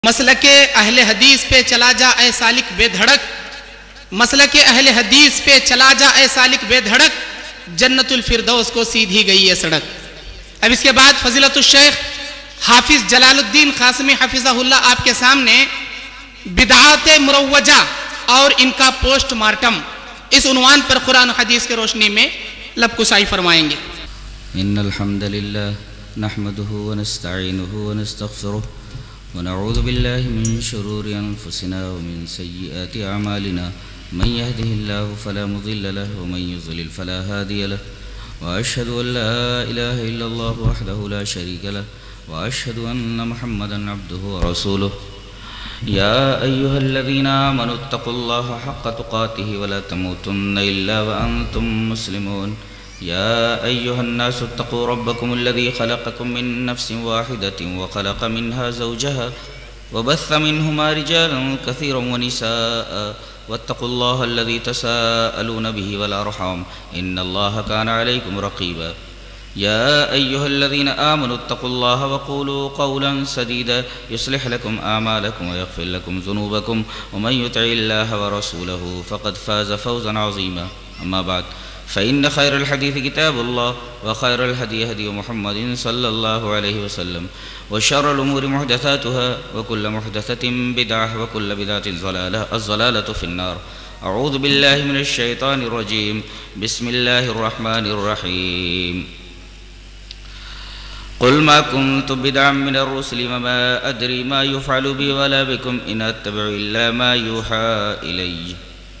مسلک اہل حدیث پہ چلا جا اے سالک بے دھڑک، مسلک اہل حدیث پہ چلا جا اے سالک بے دھڑک، جنت الفردوس کو سیدھی گئی ہے سڑک۔ اب اس کے بعد فضیلت الشیخ حافظ جلال الدین قاسمی حفظہ اللہ آپ کے سامنے بدعات مروجہ اور ان کا پوسٹ مارٹم اس عنوان پر قرآن و حدیث کے روشنی میں لب کشائی فرمائیں گے۔ ان الحمد للہ نحمده ونستعینه ونستغفره ونعوذ بالله من شرور انفسنا ومن سیئات اعمالنا من يهده الله فلا مضل له ومن يضلل فلا هادي له واشهد ان لا اله الا الله وحده لا شريك له واشهد ان محمدا عبده ورسوله يا ايها الذين امنوا اتقوا الله حق تقاته ولا تموتن الا وانتم مسلمون يا أيها الناس اتقوا ربكم الذي خلقكم من نفس واحدة وخلق منها زوجها وبث منهما رجالا كثيرا ونساء واتقوا الله الذي تساءلون به والأرحام إن الله كان عليكم رقيبا يا أيها الذين آمنوا اتقوا الله وقولوا قولا سديدا يصلح لكم أعمالكم ويغفر لكم ذنوبكم ومن يطع الله ورسوله فقد فاز فوزا عظيما أما بعد فإن خير الحديث كتاب الله وخير الهدي هدي محمد صلى الله عليه وسلم وشر الأمور محدثاتها وكل محدثة بدعة وكل بدعة ضلالة الضلالة في النار أعوذ بالله من الشيطان الرجيم بسم الله الرحمن الرحيم قل ما كنت بدعا من الرسل وما أدري ما يفعل بي ولا بكم إن أتبع إلا ما يوحى إلي۔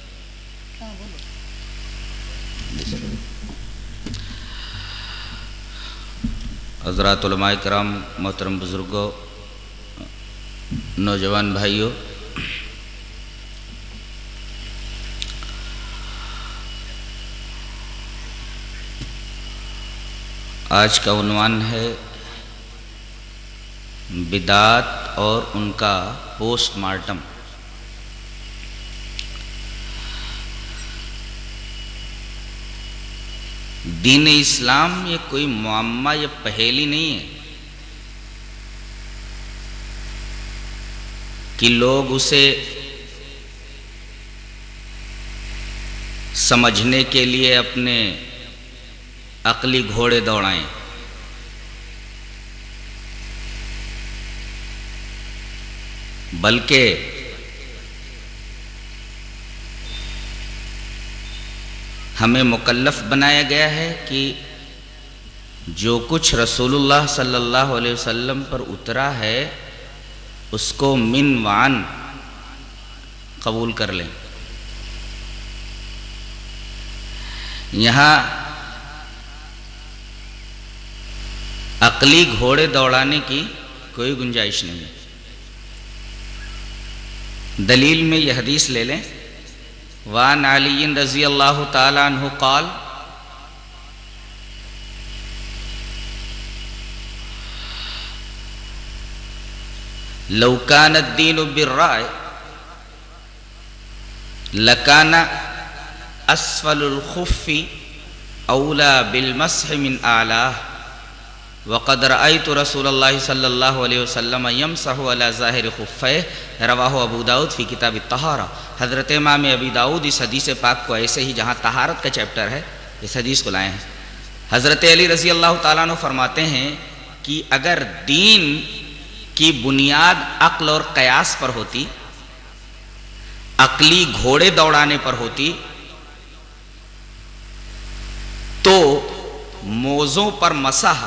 حضرات علماء کرام، محترم بزرگوں، نوجوان بھائیوں، آج کا عنوان ہے بدعات اور ان کا پوسٹ مارٹم۔ دین اسلام یہ کوئی معمہ یا پہیلی نہیں ہے کہ لوگ اسے سمجھنے کے لیے اپنے عقلی گھوڑے دوڑائیں، بلکہ ہمیں مکلف بنایا گیا ہے کہ جو کچھ رسول اللہ صلی اللہ علیہ وسلم پر اترا ہے اس کو من وعن قبول کر لیں۔ یہاں عقلی گھوڑے دوڑانے کی کوئی گنجائش نہیں ہے۔ دلیل میں یہ حدیث لے لیں، وعن علی رضی اللہ تعالی عنہ قال لو کان الدین بالرأی لکان اسفل الخف اولا بالمسح من اعلاہ وقد رأيت رسول اللہ صلی اللہ علیہ وسلم یمسح علی ظاہر خفیہ رواہ ابو داؤد فی کتاب الطہارہ۔ حضرت امام ابی داؤد اس حدیث پاک کو ایسے ہی جہاں طہارت کا چیپٹر ہے اس حدیث کو لائے ہیں۔ حضرت علی رضی اللہ تعالیٰ عنہ فرماتے ہیں کہ اگر دین کی بنیاد عقل اور قیاس پر ہوتی، عقلی گھوڑے دوڑانے پر ہوتی، تو موزوں پر مسح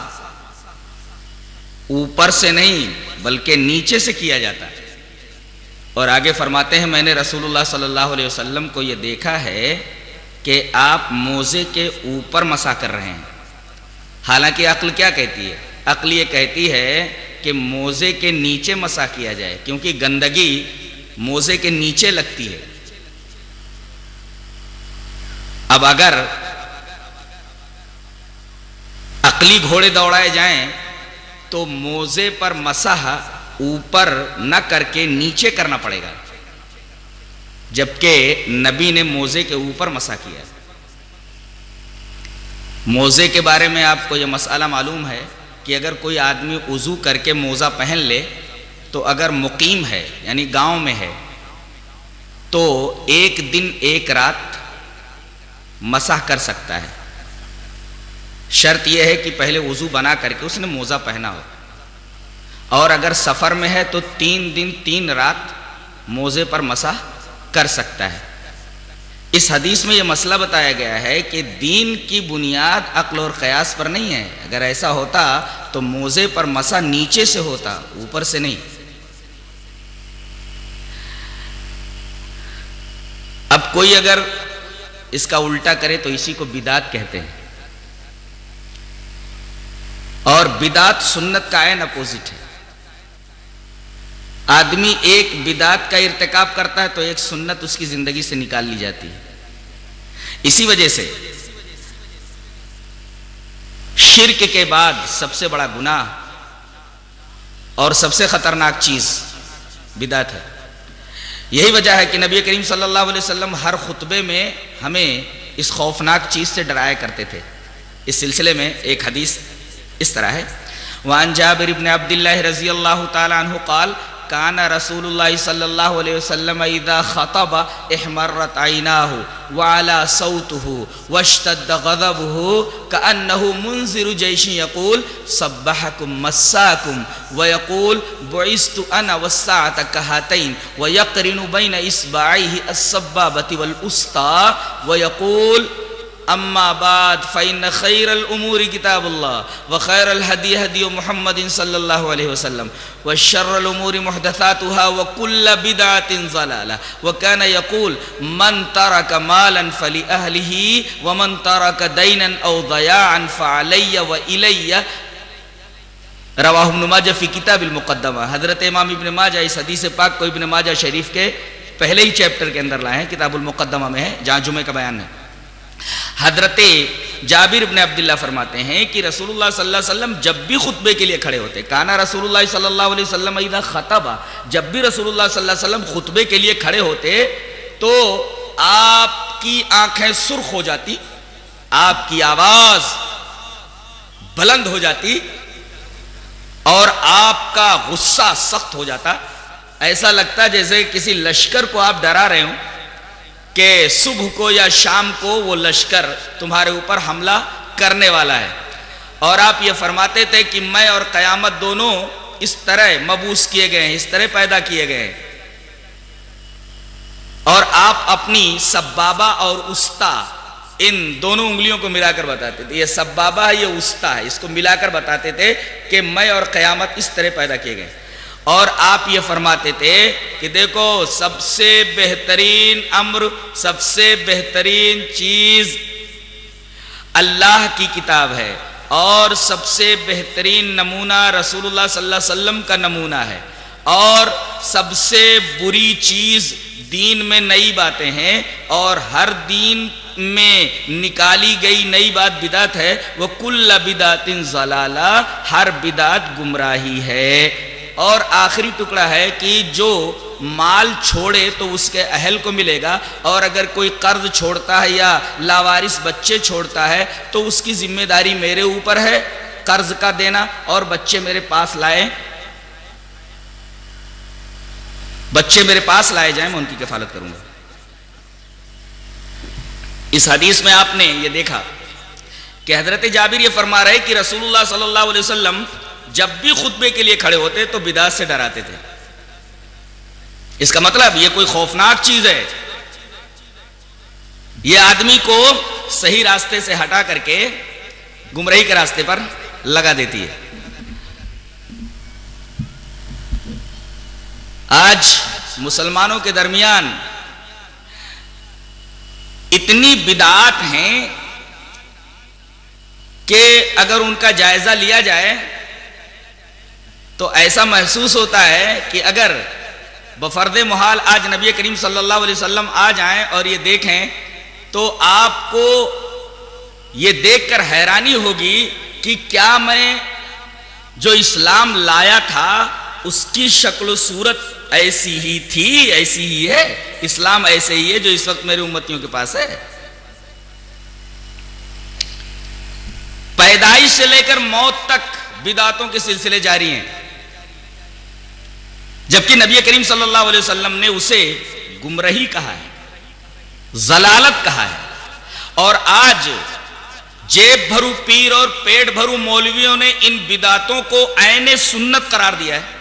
اوپر سے نہیں بلکہ نیچے سے کیا جاتا ہے۔ اور آگے فرماتے ہیں میں نے رسول اللہ صلی اللہ علیہ وسلم کو یہ دیکھا ہے کہ آپ موزے کے اوپر مسح کر رہے ہیں، حالانکہ عقل کیا کہتی ہے؟ عقل یہ کہتی ہے کہ موزے کے نیچے مسح کیا جائے، کیونکہ گندگی موزے کے نیچے لگتی ہے۔ اب اگر عقلی گھوڑے دوڑائے جائیں تو موزے پر مسح اوپر نہ کر کے نیچے کرنا پڑے گا، جبکہ نبی نے موزے کے اوپر مسح کیا۔ موزے کے بارے میں آپ کو یہ مسئلہ معلوم ہے کہ اگر کوئی آدمی وضو کر کے موزہ پہن لے تو اگر مقیم ہے یعنی گاؤں میں ہے تو 1 دن 1 رات مسح کر سکتا ہے. شرط یہ ہے کہ پہلے وضو بنا کر کے اس نے موزہ پہنا ہو. اور اگر سفر میں ہے تو 3 دن 3 رات موزے پر مسح کر سکتا ہے. اس حدیث میں یہ مسئلہ بتایا گیا ہے کہ دین کی بنیاد عقل اور قیاس پر نہیں ہے. اگر ایسا ہوتا تو موزے پر مسح نیچے سے ہوتا، اوپر سے نہیں. اب کوئی اگر اس کا الٹا کرے تو اسی کو بدعت کہتے ہیں، اور بدعت سنت کا عین اپوزٹ ہے. آدمی ایک بدعت کا ارتکاب کرتا ہے تو ایک سنت اس کی زندگی سے نکال لی جاتی ہے. اسی وجہ سے شرک کے بعد سب سے بڑا گناہ اور سب سے خطرناک چیز بدعت ہے. یہی وجہ ہے کہ نبی کریم صلی اللہ علیہ وسلم ہر خطبے میں ہمیں اس خوفناک چیز سے ڈرایا کرتے تھے. اس سلسلے میں ایک حدیث اس طرح ہے: وعن جابر بن عبد اللہ رضی اللہ تعالی عنہ قال کان رسول اللہ صلی اللہ علیہ وسلم اذا خطب احمرت عیناہ وعلا صوتہ واشتد غضبہ کأنہ منذر جیش یقول صبحکم مساکم ویقول بعثت انا والساعة کہاتین ویقرن بین اصبعیہ السبابة والاسطى ویقول اما بعد فإن خیر الامور کتاب اللہ وخیر الہدی ہدی محمد صلی اللہ علیہ وسلم وشر الامور محدثاتها وکل بدعت ضلالہ وکان یقول من ترک مالا فلأہلہ ومن ترک دینا او ضیاعا فعلی وإلی. رواہ ابن ماجہ فی کتاب المقدمہ. حضرت امام ابن ماجہ اس حدیث پاک کو ابن ماجہ شریف کے پہلے ہی چیپٹر کے اندر لائے ہیں، کتاب المقدمہ میں ہے جہاں جمعہ کا بیان ہے. حضرت جابر بن عبداللہ فرماتے ہیں کہ رسول اللہ صلی اللہ علیہ وسلم جب بھی خطبے کے لیے کھڑے ہوتے، کانا رسول اللہ صلی اللہ علیہ وسلم اذا خطبہ، جب بھی رسول اللہ صلی اللہ علیہ وسلم خطبے کے لیے کھڑے ہوتے تو آپ کی آنکھیں سرخ ہو جاتی، آپ کی آواز بلند ہو جاتی اور آپ کا غصہ سخت ہو جاتا. ایسا لگتا جیسے کسی لشکر کو آپ ڈرا رہے ہوں کہ صبح کو یا شام کو وہ لشکر تمہارے اوپر حملہ کرنے والا ہے. اور آپ یہ فرماتے تھے کہ میں اور قیامت دونوں اس طرح مبعوث کیے گئے ہیں، اس طرح پیدا کیے گئے ہیں. اور آپ اپنی سبابہ اور استا ان دونوں انگلیوں کو ملا کر بتاتے تھے، یہ سبابہ ہے یہ استا ہے، اس کو ملا کر بتاتے تھے کہ میں اور قیامت اس طرح پیدا کیے گئے. اور آپ یہ فرماتے تھے کہ دیکھو سب سے بہترین امر، سب سے بہترین چیز اللہ کی کتاب ہے اور سب سے بہترین نمونہ رسول اللہ صلی اللہ علیہ وسلم کا نمونہ ہے، اور سب سے بری چیز دین میں نئی باتیں ہیں اور ہر دین میں نکالی گئی نئی بات بدعت ہے. وَكُلَّ بِدْعَةٍ ضَلَالَةٍ، ہر بدعت گمراہی ہے. اور آخری ٹکڑا ہے کہ جو مال چھوڑے تو اس کے اہل کو ملے گا، اور اگر کوئی قرض چھوڑتا ہے یا لاوارث بچے چھوڑتا ہے تو اس کی ذمہ داری میرے اوپر ہے قرض کا دینا، اور بچے میرے پاس لائے، بچے میرے پاس لائے جائیں، میں ان کی کفالت کروں گا. اس حدیث میں آپ نے یہ دیکھا کہ حضرت جابر یہ فرما رہے کہ رسول اللہ صلی اللہ علیہ وسلم جب بھی خطبے کے لیے کھڑے ہوتے تو بدعت سے ڈراتے تھے. اس کا مطلب یہ کوئی خوفناک چیز ہے، یہ آدمی کو صحیح راستے سے ہٹا کر کے گمراہی کے راستے پر لگا دیتی ہے. آج مسلمانوں کے درمیان اتنی بدعات ہیں کہ اگر ان کا جائزہ لیا جائے تو ایسا محسوس ہوتا ہے کہ اگر بفرض محال آج نبی کریم صلی اللہ علیہ وسلم آ جائیں اور یہ دیکھیں تو آپ کو یہ دیکھ کر حیرانی ہوگی کہ کیا میں جو اسلام لایا تھا اس کی شکل و صورت ایسی ہی تھی، ایسی ہی ہے، اسلام ایسے ہی ہے جو اس وقت میرے امتیوں کے پاس ہے. پیدائش سے لے کر موت تک بدعتوں کے سلسلے جاری ہیں. جبکہ نبی کریم صلی اللہ علیہ وسلم نے اسے گمراہی کہا ہے، ضلالت کہا ہے. اور آج جیب بھرو پیر اور پیٹ بھرو مولویوں نے ان بدعتوں کو عین سنت قرار دیا ہے.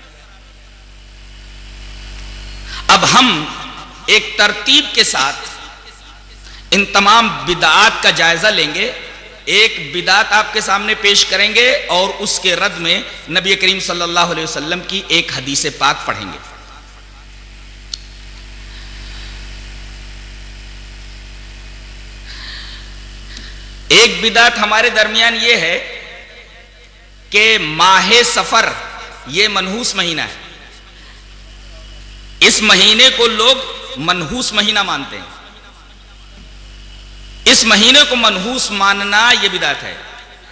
اب ہم ایک ترتیب کے ساتھ ان تمام بدعات کا جائزہ لیں گے. ایک بدعت آپ کے سامنے پیش کریں گے اور اس کے رد میں نبی کریم صلی اللہ علیہ وسلم کی ایک حدیث پاک پڑھیں گے. ایک بدعت ہمارے درمیان یہ ہے کہ ماہ سفر یہ منحوس مہینہ ہے. اس مہینے کو لوگ منحوس مہینہ مانتے ہیں. اس مہینے کو منحوس ماننا یہ بدعت ہے.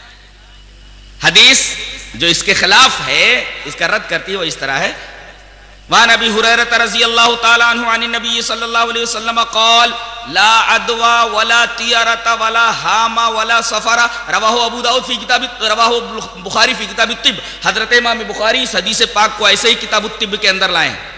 حدیث جو اس کے خلاف ہے، اس کا رد کرتی ہے، وہ اس طرح ہے: وعن ابی ہریرہ رضی اللہ تعالی عنہ عن النبی صلی اللہ علیہ وسلم قال لا عدوى ولا طیرة ولا حام ولا سفر رواہ ابو داؤد فی کتاب رواہ بخاری فی کتاب الطب. حضرت امام بخاری اس حدیث پاک کو ایسے ہی کتاب الطب کے اندر لائے ہیں.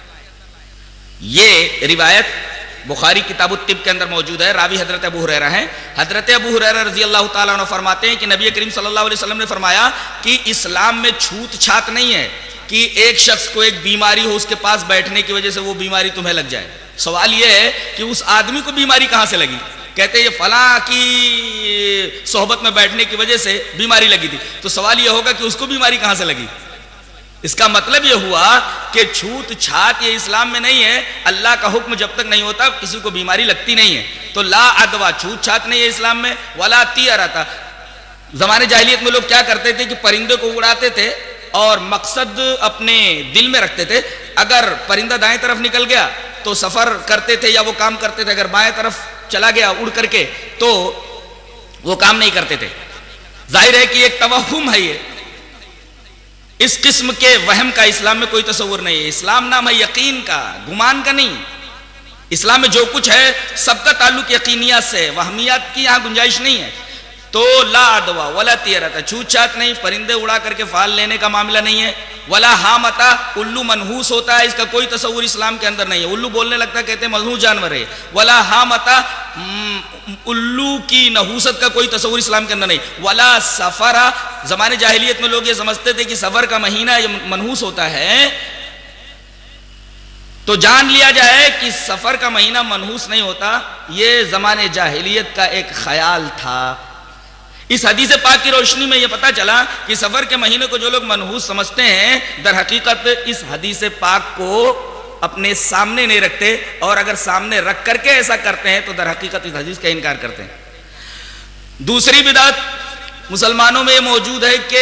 یہ روایت بخاری کتاب الطب کے اندر موجود ہے. راوی حضرت ابو ہریرہ ہیں. حضرت ابو ہریرہ رضی اللہ تعالیٰ عنہ فرماتے ہیں کہ نبی کریم صلی اللہ علیہ وسلم نے فرمایا کہ اسلام میں چھوت چھات نہیں ہے کہ ایک شخص کو ایک بیماری ہو، اس کے پاس بیٹھنے کی وجہ سے وہ بیماری تمہیں لگ جائے. سوال یہ ہے کہ اس آدمی کو بیماری کہاں سے لگی؟ کہتے ہیں یہ فلاں کی صحبت میں بیٹھنے کی وجہ سے بیماری لگی تھی. تو سوال یہ ہوگا کہ اس کو بیماری کہاں سے لگی؟ اس کا مطلب یہ ہوا کہ چھوت چھات یہ اسلام میں نہیں ہے. اللہ کا حکم جب تک نہیں ہوتا کسی کو بیماری لگتی نہیں ہے. تو لا عدوہ چھوت چھات نہیں ہے اسلام میں. ولا طیرۃ، زمانے جاہلیت میں لوگ کیا کرتے تھے کہ پرندے کو اڑاتے تھے اور مقصد اپنے دل میں رکھتے تھے. اگر پرندہ دائیں طرف نکل گیا تو سفر کرتے تھے یا وہ کام کرتے تھے. اگر بائیں طرف چلا گیا اڑ کر کے تو وہ کام نہیں کرتے تھے. ظاہر ہے کہ ایک توہم ہے. یہ اس قسم کے وہم کا اسلام میں کوئی تصور نہیں ہے. اسلام نام ہے یقین کا، گمان کا نہیں. اسلام میں جو کچھ ہے سب کا تعلق یقینیات سے، وہمیات کی یہاں گنجائش نہیں ہے. تو لا عدوہ ولا طیرۃ، چھوت چھات نہیں، پرندے اڑا کر کے فال لینے کا معاملہ نہیں ہے. ولا حامۃ، الو منحوس ہوتا ہے، اس کا کوئی تصور اسلام کے اندر نہیں ہے. الو بولنے لگتا ہے کہتے ہیں منحوس جانور ہے. ولا حامۃ، الو کی نحوست کا کوئی تصور اسلام کے اندر نہیں. ولا سفر، زمانے جاہلیت میں لوگ یہ سمجھتے تھے کہ سفر کا مہینہ یہ منحوس ہوتا ہے. تو جان لیا جائے کہ سفر کا مہینہ منحوس نہیں ہوتا. یہ زمانے جاہلیت کا ایک خیال تھا. اس حدیث پاک کی روشنی میں یہ پتا چلا کہ سفر کے مہینے کو جو لوگ منحوس سمجھتے ہیں در حقیقت اس حدیث پاک کو اپنے سامنے نہیں رکھتے، اور اگر سامنے رکھ کر کے ایسا کرتے ہیں تو در حقیقت اس حدیث کا انکار کرتے ہیں. دوسری بدعت مسلمانوں میں یہ موجود ہے کہ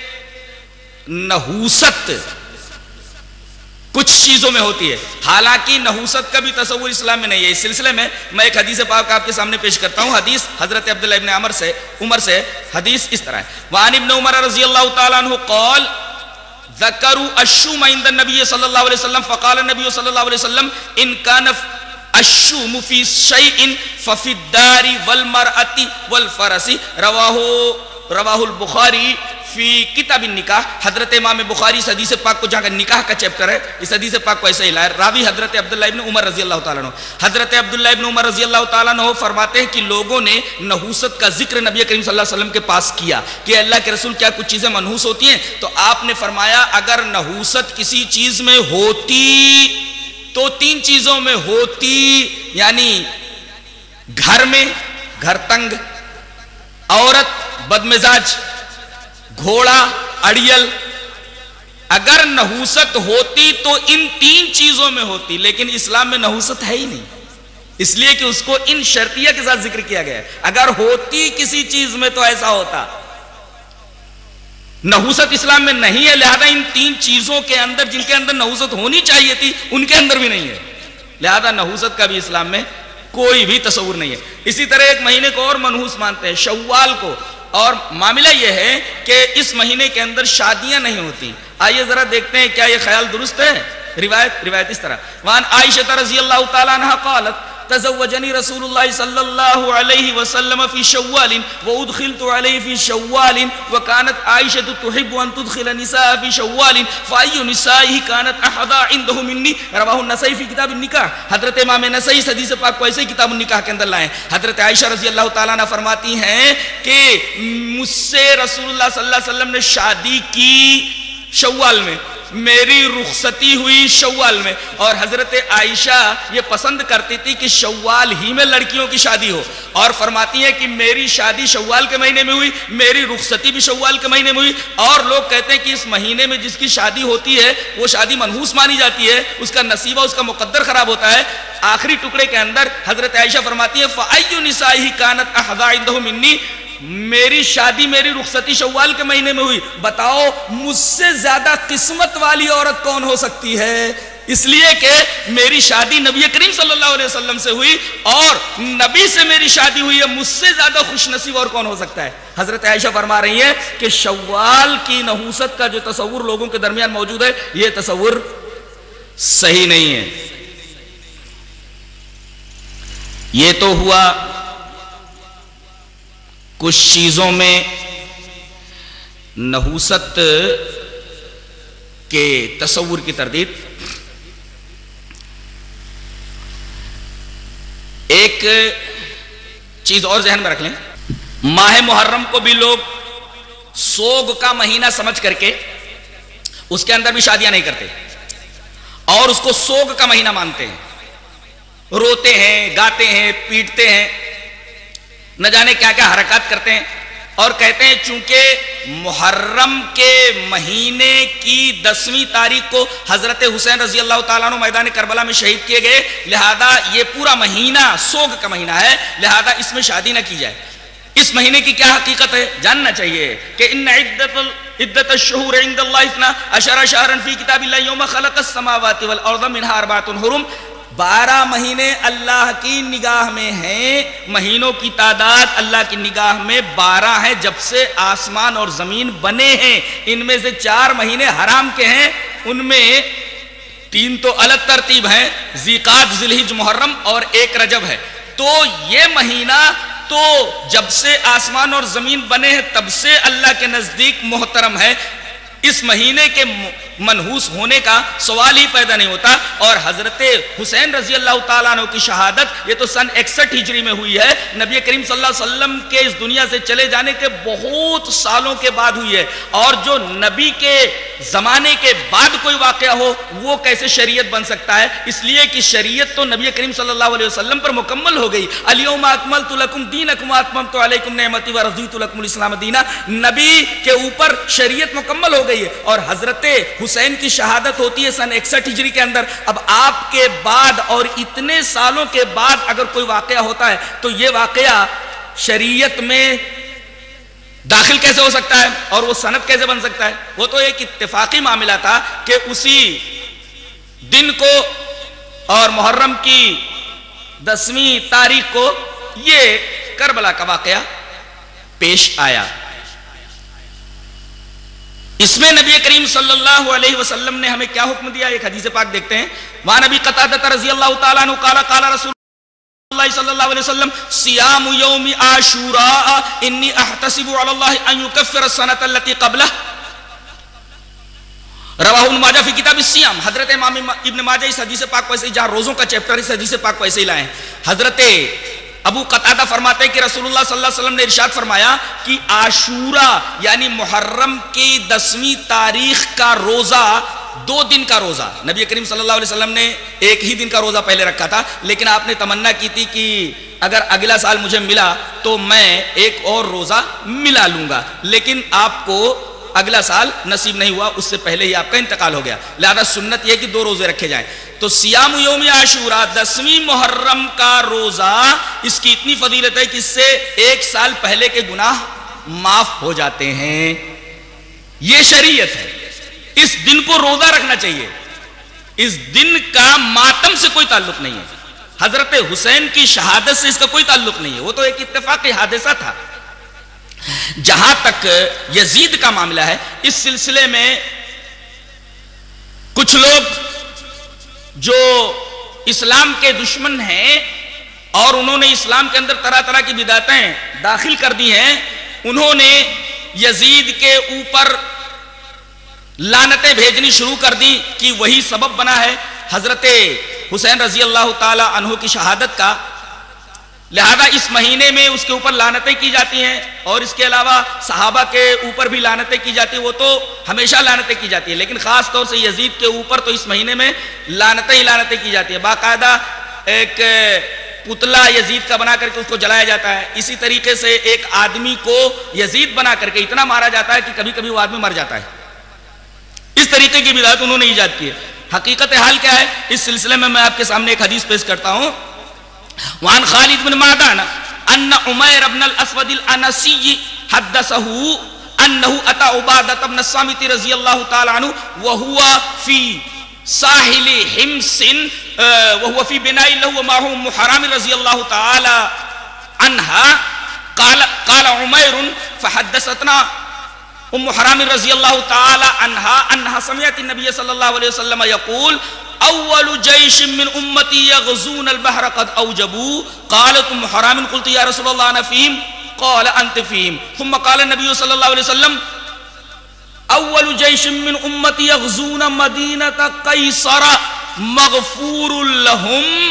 نحوست کچھ چیزوں میں ہوتی ہے، حالانکہ نحوست کا بھی تصور اسلام میں نہیں ہے. اس سلسلے میں ایک حدیث پاک آپ کے سامنے پیش کرتا ہوں. حدیث حضرت عبداللہ ابن عمر سے حدیث اس طرح ہے: وعن ابن عمر رضی اللہ تعالیٰ عنہ قال ذکروا الشوم عند النبی صلی اللہ علیہ وسلم فقال النبی صلی اللہ علیہ وسلم ان کان الشوم فی شیء ففی الدار والمرأة والفرس. رواہ البخاری فی کتاب النکاح. حضرت امام بخاری اس حدیث پاک کو جہاں کا نکاح کا چیپٹر ہے اس حدیث پاک کو ایسے ہی لائے. راوی حضرت عبداللہ ابن عمر رضی اللہ تعالیٰ عنہ. حضرت عبداللہ ابن عمر رضی اللہ تعالیٰ عنہ فرماتے ہیں کہ لوگوں نے نحوست کا ذکر نبی کریم صلی اللہ علیہ وسلم کے پاس کیا کہ اللہ کے رسول کیا کچھ چیزیں منحوس ہوتی ہیں؟ تو آپ نے فرمایا اگر نحوست کسی چیز میں ہوتی تو تین چیزوں میں ہوتی، یعنی گھر میں گھر تنگ، عورت بدمزاج، گھوڑا اڑیل. اگر نحوست ہوتی تو ان تین چیزوں میں ہوتی، لیکن اسلام میں نحوست ہے ہی نہیں، اس لیے کہ اس کو ان شرطیہ کے ساتھ ذکر کیا گیا ہے. اگر ہوتی کسی چیز میں تو ایسا ہوتا. نحوست اسلام میں نہیں ہے، لہذا ان تین چیزوں کے اندر جن کے اندر نحوست ہونی چاہیے تھی ان کے اندر بھی نہیں ہے، لہذا نحوست کا بھی اسلام میں کوئی بھی تصور نہیں ہے. اسی طرح ایک مہینے کو اور منحوس مانتے ہیں، شوال کو. اور معاملہ یہ ہے کہ اس مہینے کے اندر شادیاں نہیں ہوتی. آئیے ذرا دیکھتے ہیں کیا یہ خیال درست ہے. روایت اس طرح: وان عائشہ رضی اللہ تعالی عنہا قالت تزوجنی رسول اللہ صلی اللہ علیہ وسلم فی شوال وادخلت علیہ فی شوال وکانت عائشہ تحب ان تدخل النساء فی شوال فای نسائہ کانت احدا عنده منی. رواہ النسائی فی کتاب النکاح. حضرت امام نسائی حدیث پاک کو ایسے ہی کتاب النکاح کے اندر لائے. حضرت عائشہ رضی اللہ تعالیٰ عنہ فرماتی ہیں کہ مجھ سے رسول اللہ صلی اللہ علیہ وسلم نے شادی کی شوال میں, میری رخصتی ہوئی شوال میں, اور حضرت عائشہ یہ پسند کرتی تھی کہ شوال ہی میں لڑکیوں کی شادی ہو, اور فرماتی ہے کہ میری شادی شوال کے مہینے میں ہوئی, میری رخصتی بھی شوال کے مہینے میں ہوئی, اور لوگ کہتے ہیں کہ اس مہینے میں جس کی شادی ہوتی ہے وہ شادی منحوس مانی جاتی ہے, اس کا نصیبہ اس کا مقدر خراب ہوتا ہے. آخری ٹکڑے کے اندر حضرت عائشہ فرماتی ہے فَأَيُّ نِسَائِهِ كَانَتْ أَحْظَىٰ عِندَهُ مِنِّي, میری شادی میری رخصتی شوال کے مہینے میں ہوئی, بتاؤ مجھ سے زیادہ قسمت والی عورت کون ہو سکتی ہے. اس لیے کہ میری شادی نبی کریم صلی اللہ علیہ وسلم سے ہوئی اور نبی سے میری شادی ہوئی ہے, مجھ سے زیادہ خوش نصیب اور کون ہو سکتا ہے. حضرت عائشہ فرما رہی ہیں کہ شوال کی نحوست کا جو تصور لوگوں کے درمیان موجود ہے یہ تصور صحیح نہیں ہے. یہ تو ہوا کچھ چیزوں میں نحوست کے تصور کی تردید. ایک چیز اور ذہن میں رکھ لیں, ماہ محرم کو بھی لوگ سوگ کا مہینہ سمجھ کر کے اس کے اندر بھی شادیاں نہیں کرتے اور اس کو سوگ کا مہینہ مانتے ہیں, روتے ہیں, گاتے ہیں, پیٹتے ہیں, نہ جانے کیا کیا حرکات کرتے ہیں, اور کہتے ہیں چونکہ محرم کے مہینے کی 10ویں تاریخ کو حضرت حسین رضی اللہ تعالیٰ عنہ میدان کربلا میں شہید کیے گئے, لہذا یہ پورا مہینہ سوگ کا مہینہ ہے, لہذا اس میں شادی نہ کی جائے. اس مہینے کی کیا حقیقت ہے جاننا چاہیے کہ ان عدت الشہور عند اللہ 12 شہرا فی کتاب اللہ یوم خلق السماوات والارض منها 4 حرم. 12 مہینے اللہ کی نگاہ میں ہیں, مہینوں کی تعداد اللہ کی نگاہ میں 12 ہے جب سے آسمان اور زمین بنے ہیں. ان میں سے 4 مہینے حرام کے ہیں, ان میں 3 تو الگ ترتیب ہیں, ذیقعد, ذوالحجہ, محرم اور 1 رجب ہے. تو یہ مہینہ تو جب سے آسمان اور زمین بنے ہیں تب سے اللہ کے نزدیک محترم ہے. اس مہینے کے منحوس ہونے کا سوال ہی پیدا نہیں ہوتا. اور حضرت حسین رضی اللہ تعالیٰ عنہ کی شہادت یہ تو سن 61 ہجری میں ہوئی ہے, نبی کریم صلی اللہ علیہ وسلم کے اس دنیا سے چلے جانے کے بہت سالوں کے بعد ہوئی ہے. اور جو نبی کے زمانے کے بعد کوئی واقعہ ہو وہ کیسے شریعت بن سکتا ہے, اس لیے کہ شریعت تو نبی کریم صلی اللہ علیہ وسلم پر مکمل ہو گئی. الیوم اکملت لکم دینکم واتممت علیکم نعمتی ورضیت لکم الاسلام دینا, نبی کے اوپر شریعت مکمل ہو گئی ہے. اور حضرت حسین کی شہادت ہوتی ہے سن 61 ہجری کے اندر. اب آپ کے بعد اور اتنے سالوں کے بعد اگر کوئی واقعہ ہوتا ہے تو یہ واقعہ شریعت میں داخل کیسے ہو سکتا ہے اور وہ سند کیسے بن سکتا ہے؟ وہ تو ایک اتفاقی معاملہ تھا کہ اسی دن کو اور محرم کی 10ویں تاریخ کو یہ کربلا کا واقعہ پیش آیا. اس میں نبی کریم صلی اللہ علیہ وسلم نے ہمیں کیا حکم دیا, ایک حدیث پاک دیکھتے ہیں. وہاں نبی قتادہ رضی اللہ تعالیٰ عنہ قال قال رسول اللہ صلی اللہ علیہ وسلم صیام یوم عاشوراء انی احتسب علی اللہ ان یکفر السنۃ التي قبلہ. رواہ ابن ماجہ فی کتاب الصیام. حضرت امام ابن ماجہ اس حدیث پاک کو ایسے ہی, جہاں روزوں کا چیپٹر اس حدیث پاک کو ایسے ہی لائے ہیں. حضرت ابو قتادہ فرماتے ہیں کہ رسول اللہ صلی اللہ علیہ وسلم نے ارشاد فرمایا کہ عاشورہ یعنی محرم کی 10ویں تاریخ کا روزہ 2 دن کا روزہ, نبی کریم صلی اللہ علیہ وسلم نے 1 ہی دن کا روزہ پہلے رکھا تھا, لیکن آپ نے تمنا کی تھی کہ اگر اگلا سال مجھے ملا تو میں ایک اور روزہ ملا لوں گا, لیکن آپ کو اگلا سال نصیب نہیں ہوا, اس سے پہلے ہی آپ کا انتقال ہو گیا. لہذا سنت یہ کہ 2 روزے رکھے جائیں. تو سیام یوم عاشوراء 10ویں محرم کا روزہ, اس کی اتنی فضیلت ہے کہ اس سے 1 سال پہلے کے گناہ معاف ہو جاتے ہیں. یہ شریعت ہے. اس دن کو روزہ رکھنا چاہیے. اس دن کا ماتم سے کوئی تعلق نہیں ہے, حضرت حسین کی شہادت سے اس کا کوئی تعلق نہیں ہے, وہ تو ایک اتفاقی حادثہ تھا. جہاں تک یزید کا معاملہ ہے, اس سلسلے میں کچھ لوگ جو اسلام کے دشمن ہیں اور انہوں نے اسلام کے اندر طرح طرح کی بدعتیں داخل کر دی ہیں. انہوں نے یزید کے اوپر لعنتیں بھیجنی شروع کر دی کہ وہی سبب بنا ہے حضرت حسین رضی اللہ تعالی عنہ کی شہادت کا. لہذا اس مہینے میں اس کے اوپر لعنتیں کی جاتی ہیں, اور اس کے علاوہ صحابہ کے اوپر بھی لعنتیں کی جاتی ہیں. وہ تو ہمیشہ لعنتیں کی جاتی ہیں, لیکن خاص طور سے یزید کے اوپر تو اس مہینے میں لعنتیں ہی لعنتیں کی جاتی ہیں. باقاعدہ ایک پتلا یزید کا بنا کر کے اس کو جلایا جاتا ہے. اسی طریقے سے ایک آدمی کو یزید بنا کر کے اتنا مارا جاتا ہے کہ کبھی کبھی وہ آدمی مر جاتا ہے. اس طریقے کی بدعت انہوں نے ایجاد کی ہے. حقیقت حال کیا ہے, اس سلسلے میں آپ کے سامنے ایک حدیث پیش کرتا ہوں. وعن خالد بن معدان ان عمیر بن الاسود الانسی حدثه انه اتى عبادة بن الصامت رضی اللہ تعالی عنہ وهو في ساحل حمص وهو في بناء له ومعه ام حرام رضی اللہ تعالی عنها قال عمیر فحدثتنا ام حرام رضی اللہ تعالی عنها سمعت النبي صلی اللہ علیہ وسلم يقول اول جيش من امتي يغزون البحر قد اوجبوا. قالت ام حرام قلت يا رسول الله انا فيهم قال انت فيهم. ثم قال النبي صلى الله عليه وسلم اول جيش من امتي يغزون مدينة قيصر مغفور لهم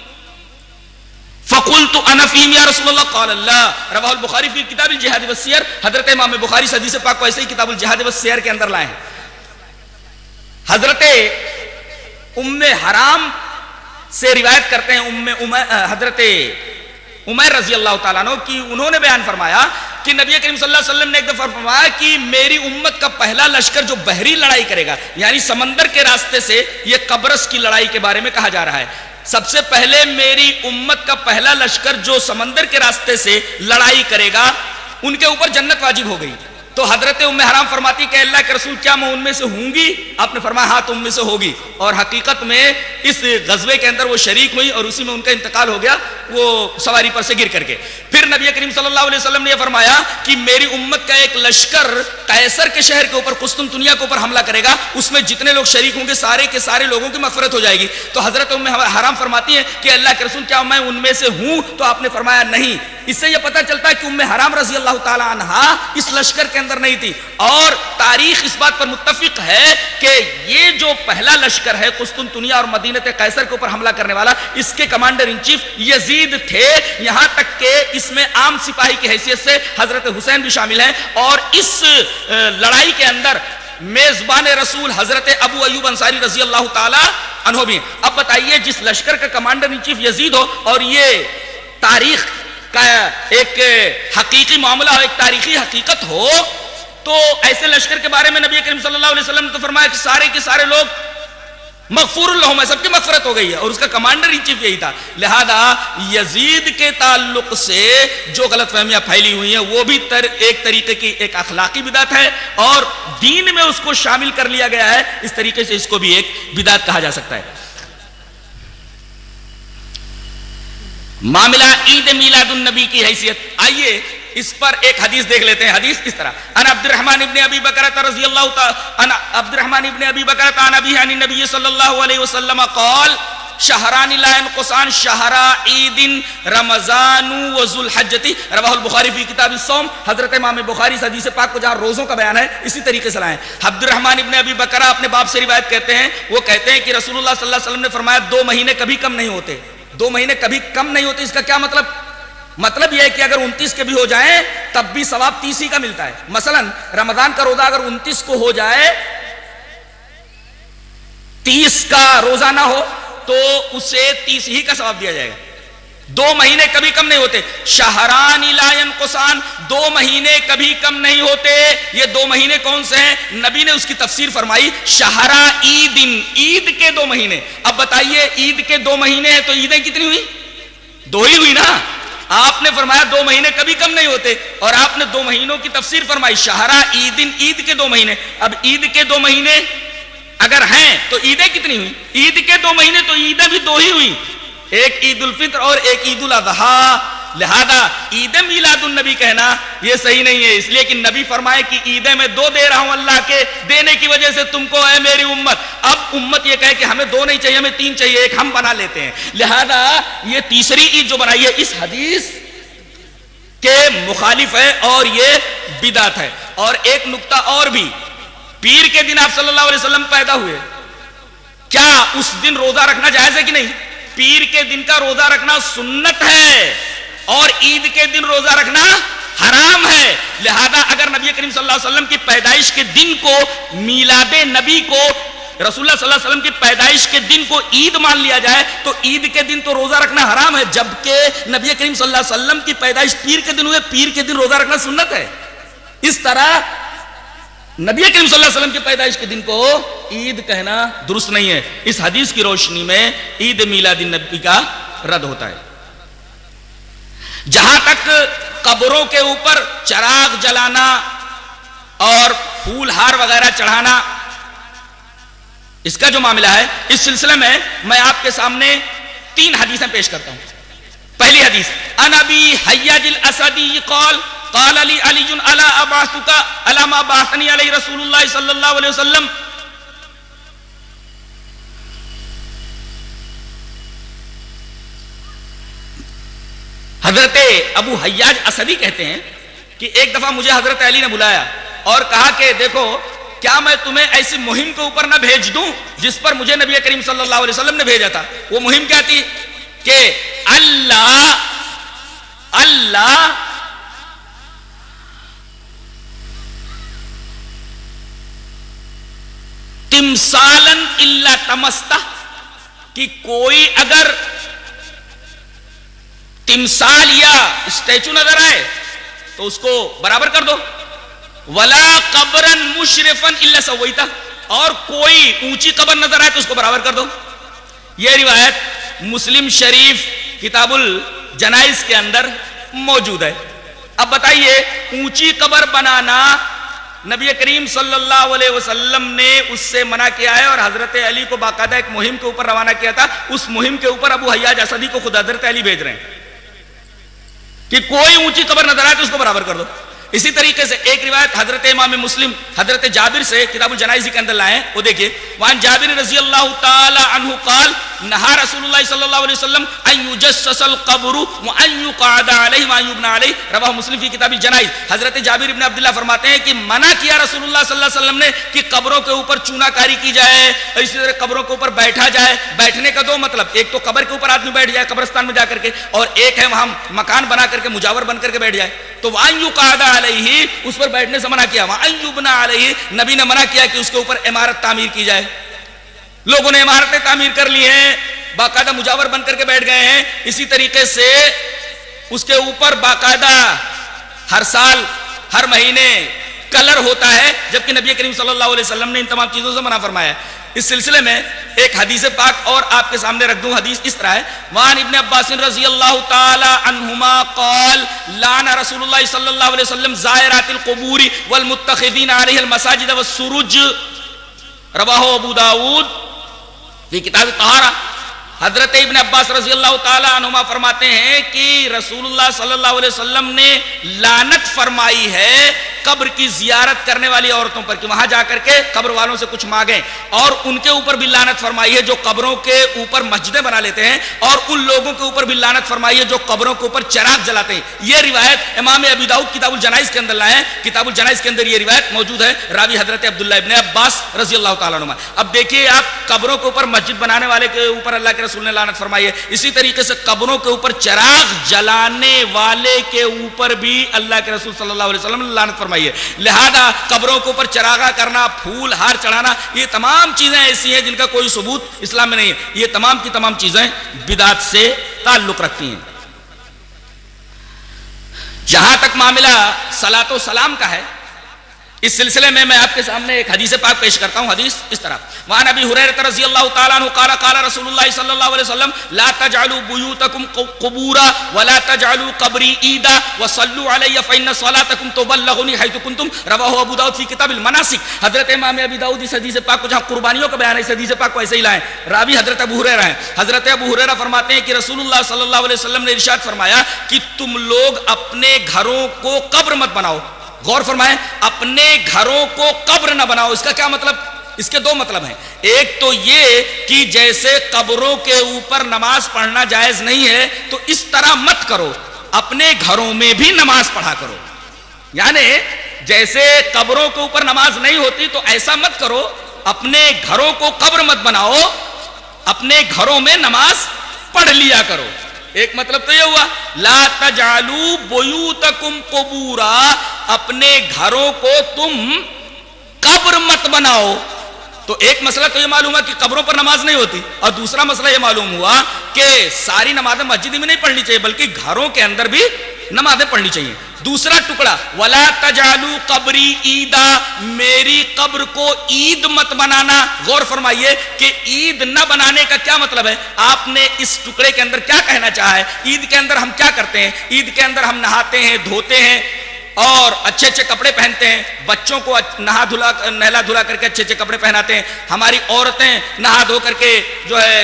فقلت انا فيهم يا رسول الله قال لا. رواه البخاری فی کتاب الجہاد والسیر. حضرت امام بخاری اس حدیث پاک کو ایسے ہی کتاب الجہاد والسیر کے اندر لائے ہیں. حضرت ام حرام سے روایت کرتے ہیں حضرت عمیر رضی اللہ تعالیٰ عنہ کی, انہوں نے بیان فرمایا کہ نبی کریم صلی اللہ علیہ وسلم نے ایک دفعہ فرمایا کہ میری امت کا پہلا لشکر جو بحری لڑائی کرے گا, یعنی سمندر کے راستے سے, یہ قبرص کی لڑائی کے بارے میں کہا جا رہا ہے. سب سے پہلے میری امت کا پہلا لشکر جو سمندر کے راستے سے لڑائی کرے گا, ان کے اوپر جنت واجب ہو گئی. تو حضرت ام حرام فرماتی کہ اللہ کے رسول کیا میں ان میں سے ہوں گی؟ آپ نے فرمایا ہاں تم میں سے ہوگی. اور حقیقت میں اس غزوے کے اندر وہ شریک ہوئی اور اسی میں ان کا انتقال ہو گیا, وہ سواری پر سے گر کر کے. پھر نبی کریم صلی اللہ علیہ وسلم نے یہ فرمایا کہ میری امت کا ایک لشکر قیصر کے شہر کے اوپر, قسطنطنیہ کے اوپر حملہ کرے گا, اس میں جتنے لوگ شریک ہوں گے سارے کے سارے لوگوں کی مغفرت ہو جائے گی. تو حضرت ام حرام فرماتی ہیں کہ اللہ کے رسول کیا میں ان میں سے ہوں؟ تو آپ نے فرمایا نہیں. اس سے یہ پتہ چلتا ہے کہ ام حرام رضی اللہ تعالی عنہا اس لشکر کے اندر نہیں تھی, اور تاریخ اس بات پر متفق ہے کہ یہ جو پہلا لشکر ہے قسطنطنیہ اور مدینہ قیصر کے اوپر حملہ کرنے والا, اس کے کمانڈر ان چیف یزید تھے. یہاں تک کہ اس میں عام سپاہی کی حیثیت سے حضرت حسین بھی شامل ہیں, اور اس لڑائی کے اندر میزبان رسول حضرت ابو ایوب انصاری رضی اللہ تعالی عنہ بھی. اب بتائیے جس لشکر کا کمانڈر ان چیف یزید ہو, اور یہ تاریخ کا ایک حقیقی معاملہ ہو, ایک تاریخی حقیقت ہو, تو ایسے لشکر کے بارے میں نبی کریم صلی اللہ علیہ وسلم نے تو فرمایا کہ سارے کے سارے لوگ مغفور لہم, سب کی مغفرت ہو گئی ہے, اور اس کا کمانڈر ان چیف یہی تھا. لہذا یزید کے تعلق سے جو غلط فہمیاں پھیلی ہوئی ہیں وہ بھی ایک طریقے کی ایک اخلاقی بدعت ہے, اور دین میں اس کو شامل کر لیا گیا ہے. اس طریقے سے اس کو بھی ایک بدعت کہا جا سکتا ہے. معاملہ عید میلاد النبی کی حیثیت, آئیے اس پر ایک حدیث دیکھ لیتے ہیں. حدیث اس طرح ان عبد الرحمن ابن ابی بکرۃ رضی اللہ تعالی عبد الرحمن ابن ابی بکرۃ عن ابیہ عن النبی صلی اللہ علیہ وسلم قال شہران لا ينقصان شہر عید رمضان و ذو الحجۃ. رواہ البخاری فی کتاب الصوم. حضرت امام بخاری اس حدیث پاک کو جہاں روزوں کا بیان ہے اسی طریقے سے لائے. عبد الرحمن ابن ابی بکرہ اپنے باپ سے روایت کرتے ہیں, وہ کہتے ہیں کہ رسول اللہ صلی اللہ علیہ وسلم نے فرمایا 2 مہینے کبھی کم نہیں ہوتے. 2 مہینے کبھی کم نہیں ہوتے. اس کا کیا مطلب؟ مطلب یہ ہے کہ اگر 29 کے بھی ہو جائیں تب بھی ثواب 30 ہی کا ملتا ہے. مثلا رمضان کا روزہ اگر 29 کو ہو جائے, 30 کا روزہ نہ ہو تو اسے 30 ہی کا ثواب دیا جائے گا. 2 مہینے کبھی کم نہیں ہوتے. شہران لا ينقصان, 2 مہینے کبھی کم نہیں ہوتے. یہ 2 مہینے کون سے ہیں؟ نبی نے اس کی تفسیر فرمائی شہر عید, عید کے 2 مہینے. اب بتائیے عید کے 2 مہینے ہیں تو عیدیں کتنی ہوئی؟ 2 ہی ہوئی نا. آپ نے فرمایا 2 مہینے کبھی کم نہیں ہوتے, اور آپ نے 2 مہینوں کی تفسیر فرمائی شہر عید, عید کے 2 مہینے. اب عید کے 2 مہینے اگر ہیں تو عیدیں کتنی ہوئی؟ عید کے 2 مہینے تو عیدیں بھی 2 ہی ہوئی, ایک عید الفطر اور ایک عید الاضحیٰ. لہذا عید میلاد النبی کہنا یہ صحیح نہیں ہے، اس لیے کہ نبی فرمائے کہ عیدیں میں 2 دے رہا ہوں اللہ کے دینے کی وجہ سے تم کو ہے میری امت. اب امت یہ کہے کہ ہمیں 2 نہیں چاہیے، ہمیں 3 چاہیے، ایک ہم بنا لیتے ہیں. لہذا یہ تیسری عید جو بنائی ہے اس حدیث کے مخالف ہے اور یہ بدعت ہے. اور ایک نقطہ اور بھی، پیر کے دن آپ صلی اللہ علیہ وسلم پیدا ہوئے، کیا اس دن روزہ رکھنا جائز ہے کہ نہیں؟ پیر کے دن کا روزہ رکھنا سنت ہے اور عید کے دن روزہ رکھنا حرام ہے. لہذا اگر نبی کریم صلی اللہ علیہ وسلم کی پیدائش کے دن کو، میلاد نبی کو، رسول اللہ صلی اللہ علیہ وسلم کی پیدائش کے دن کو عید مان لیا جائے تو عید کے دن تو روزہ رکھنا حرام ہے، جبکہ نبی کریم صلی اللہ علیہ وسلم کی پیدائش پیر کے دن ہوئے، پیر کے دن روزہ رکھنا سنت ہے. اس طرح نبی کریم صلی اللہ علیہ وسلم کی پیدائش کے دن کو عید کہنا درست نہیں ہے. اس حدیث کی روشنی میں عید میلاد النبی کا رد ہوتا ہے. جہاں تک قبروں کے اوپر چراغ جلانا اور پھول ہار وغیرہ چڑھانا اس کا جو معاملہ ہے، اس سلسلے میں میں آپ کے سامنے 3 حدیثیں پیش کرتا ہوں. پہلی حدیث، ان ابی حیاج الاسدی قال قال علی علی الا ابعثک الا ما بعثنی علی رسول اللہ صلی اللہ علیہ وسلم. حضرت ابو حیاج اسدی کہتے ہیں کہ ایک دفعہ مجھے حضرت علی نے بلایا اور کہا کہ دیکھو کیا میں تمہیں ایسی مہم کے اوپر نہ بھیج دوں جس پر مجھے نبی کریم صلی اللہ علیہ وسلم نے بھیجا تھا. وہ مہم کیا تھی کہ اللہ تمثالن الا تمستہ، کہ کوئی اگر تمثال یا اسٹیچو نظر آئے تو اس کو برابر کر دو. ولا قبرن مشرفن الا سویتہ، اور کوئی اونچی قبر نظر آئے تو اس کو برابر کر دو. یہ روایت مسلم شریف کتاب الجنائز کے اندر موجود ہے. اب بتائیے اونچی قبر بنانا نبی کریم صلی اللہ علیہ وسلم نے اس سے منع کیا ہے اور حضرت علی کو باقاعدہ ایک مہم کے اوپر روانہ کیا تھا. اس مہم کے اوپر ابو حیاج اسدی کو خود حضرت علی بھیج رہے ہیں کہ کوئی اونچی قبر نظر آئے تو اس کو برابر کر دو. اسی طریقے سے ایک روایت حضرت امام مسلم حضرت جابر سے کتاب الجنائز کے اندر لائے ہیں، وہ دیکھیے. وان جابر رضی اللہ تعالی عنہ قال نہا رسول اللہ صلی اللہ علیہ وسلم ان یجسس القبر وان یقعد علیہ وان یبنى علیہ، رواہ مسلم فی کتاب الجنائز. حضرت جابر ابن عبداللہ فرماتے ہیں کہ منع کیا رسول اللہ صلی اللہ علیہ وسلم نے کہ قبروں کے اوپر چونا کاری کی جائے، اسی طرح قبروں کے اوپر بیٹھا جائے. بیٹھنے کا 2 مطلب، ایک تو قبر کے اوپر آدمی بیٹھ جائے قبرستان میں جا کر کے، اور ایک ہے وہاں مکان بنا کر کے مجاور بن کر کے بیٹھ جائے. تو وان یقعد علیہ، اس پر بیٹھنے سے منع کیا. وان یبنى علیہ، نبی نے منع کیا کہ اس کے اوپر عمارت تعمیر کی جائے. لوگوں نے عمارتیں تعمیر کر لی ہیں، باقاعدہ مجاور بن کر کے بیٹھ گئے ہیں. اسی طریقے سے اس کے اوپر باقاعدہ ہر سال ہر مہینے کلر ہوتا ہے، جبکہ نبی کریم صلی اللہ علیہ وسلم نے ان تمام چیزوں سے منع فرمایا. اس سلسلے میں ایک حدیث پاک اور آپ کے سامنے رکھ دوں. حدیث اس طرح ہے، وان ابن عباس رضی اللہ تعالی عنہما قال لعن رسول اللہ صلی اللہ علیہ وسلم زائرات القبور والمتخذین علیہ المساجد والسروج، رواہ ابو داود فی کتاب الطہارہ. حضرت ابن عباس رضی اللہ تعالی عنہما فرماتے ہیں کہ رسول اللہ صلی اللہ علیہ وسلم نے لعنت فرمائی ہے قبر کی زیارت کرنے والی عورتوں پر، کہ وہاں جا کر کے قبر والوں سے کچھ مانگیں، اور ان کے اوپر بھی لعنت فرمائی ہے جو قبروں کے اوپر مسجدیں بنا لیتے ہیں، اور ان لوگوں کے اوپر بھی لعنت فرمائی ہے جو قبروں کے اوپر چراغ جلاتے ہیں. یہ روایت امام ابی داؤد کتاب الجنائز کے اندر لائے ہیں. کتاب الجنائز کے اندر یہ روایت موجود ہے، راوی حضرت عبداللہ ابن عباس رضی اللہ تعالیٰ عنہ. اب دیکھیے آپ، قبروں کے اوپر مسجد بنانے والے کے اوپر اللہ کے رسول نے لعنت فرمائی ہے. اسی طریقے سے قبروں کے اوپر چراغ جلانے والے کے اوپر بھی اللہ کے رسول صلی اللہ علیہ وسلم نے لعنت فرمائی ہے. لہذا قبروں کے اوپر چراغا کرنا، پھول ہار چڑھانا، یہ تمام چیزیں ایسی ہیں جن کا کوئی ثبوت اسلام میں نہیں ہے. یہ تمام کی تمام چیزیں بدعت سے تعلق رکھتی ہیں. جہاں تک معاملہ صلاۃ و سلام کا ہے، اس سلسلے میں آپ کے سامنے ایک حدیث پاک پیش کرتا ہوں. حدیث اس طرح وعن ابی ہریرہ رضی اللہ تعالی عنہ قال قال رسول اللہ صلی اللہ علیہ وسلم لا تجعلوا بیوتکم قبورا ولا تجعلوا قبری عیدا وصلوا علی فإن صلاتکم تبلغنی حیث کنتم. رواہ ابو داؤد فی کتاب المناسک. حضرت امام ابی داؤد اس حدیث پاک کو جہاں قربانیوں کا بیان ہے اس حدیث پاک کو ایسے ہی لائیں. راوی حضرت ابو ہریرہ ہیں. حضرت ابو ہریرہ فرماتے ہیں کہ رسول اللہ صلی اللہ علیہ وسلم نے ارشاد فرمایا کہ تم لوگ اپنے گھروں کو قبر مت بناؤ. غور فرمائیں, اپنے گھروں کو قبر نہ بناؤ. اس کا کیا مطلب؟ اس کے دو مطلب ہیں. ایک تو یہ کہ جیسے قبروں کے اوپر نماز پڑھنا جائز نہیں ہے تو اس طرح مت کرو, اپنے گھروں میں بھی نماز پڑھا کرو. یعنی جیسے قبروں کے اوپر نماز نہیں ہوتی تو ایسا مت کرو, اپنے گھروں کو قبر مت بناؤ, اپنے گھروں میں نماز پڑھ لیا کرو. ایک مطلب تو یہ ہوا لا تجعلوا بیوتکم قبورا, اپنے گھروں کو تم قبر مت بناؤ. تو ایک مسئلہ تو یہ معلوم ہوا کہ قبروں پر نماز نہیں ہوتی, اور دوسرا مسئلہ یہ معلوم ہوا کہ ساری نمازیں مسجد میں نہیں پڑھنی چاہیے بلکہ گھروں کے اندر بھی نمازیں پڑھنی چاہیے. دوسرا ٹکڑا ولا تجعلوا قبری عیدا, میری قبر کو عید مت بنانا. غور فرمائیے کہ عید نہ بنانے کا کیا مطلب ہے. آپ نے اس ٹکڑے کے اندر کیا کہنا چاہا ہے؟ عید کے اندر ہم کیا کرتے ہیں؟ عید کے اندر ہم نہاتے ہیں, دھوتے ہیں اور اچھے اچھے کپڑے پہنتے ہیں, بچوں کو نہلا دھلا کر کے اچھے اچھے کپڑے پہناتے ہیں, ہماری عورتیں نہا دھو کر کے جو ہے